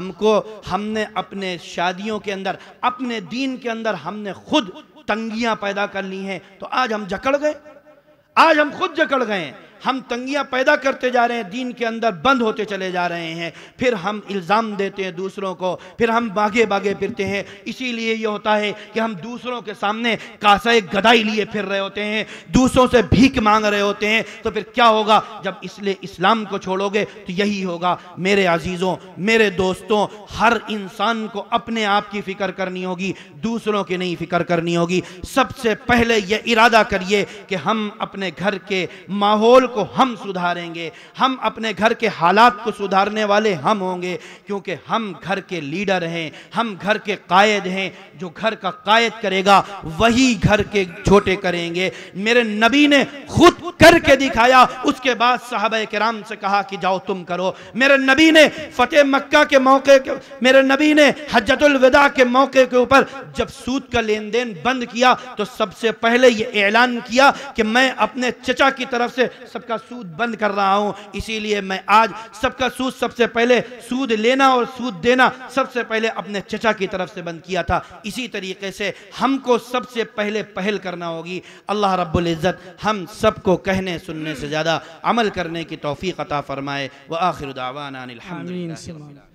हमने अपने शादियों के अंदर, अपने दीन के अंदर हमने खुद तंगियां पैदा कर ली हैं, तो आज हम जकड़ गए, आज हम खुद जकड़ गए। हम तंगियां पैदा करते जा रहे हैं, दीन के अंदर बंद होते चले जा रहे हैं, फिर हम इल्ज़ाम देते हैं दूसरों को, फिर हम भागे भागे फिरते हैं। इसीलिए ये होता है कि हम दूसरों के सामने कासे गदाई लिए फिर रहे होते हैं, दूसरों से भीख मांग रहे होते हैं। तो फिर क्या होगा जब इसलिए इस्लाम को छोड़ोगे? तो यही होगा मेरे अजीज़ों, मेरे दोस्तों, हर इंसान को अपने आप की फ़िक्र करनी होगी, दूसरों की नहीं फ़िक्र करनी होगी। सबसे पहले ये इरादा करिए कि हम अपने घर के माहौल को हम सुधारेंगे, हम अपने घर के हालात को सुधारने वाले हम होंगे, क्योंकि हम घर के लीडर हैं, हम घर के कायद हैं। जो घर का कायद करेगा वही घर के छोटे करेंगे। मेरे नबी ने खुद करके दिखाया, उसके बाद सहाबा किराम से कहा कि जाओ तुम करो। मेरे नबी ने फतेह मक्का के मौके के, मेरे नबी ने हज्जतुल विदा के मौके के ऊपर जब सूद का लेन देन बंद किया, तो सबसे पहले ये ऐलान किया कि मैं अपने चचा की तरफ से सबका सूद बंद कर रहा हूं। इसीलिए मैं आज सबका सूद, सबसे पहले सूद लेना और सूद देना सबसे पहले अपने चचा की तरफ से बंद किया था। इसी तरीके से हमको सबसे पहले पहल करना होगी। अल्लाह रब्बुल इज़्ज़त हम सबको कहने सुनने से ज़्यादा अमल करने की तौफीक अता फरमाए। व आखिर दावाना अनिल हम्दुलिल्लाह।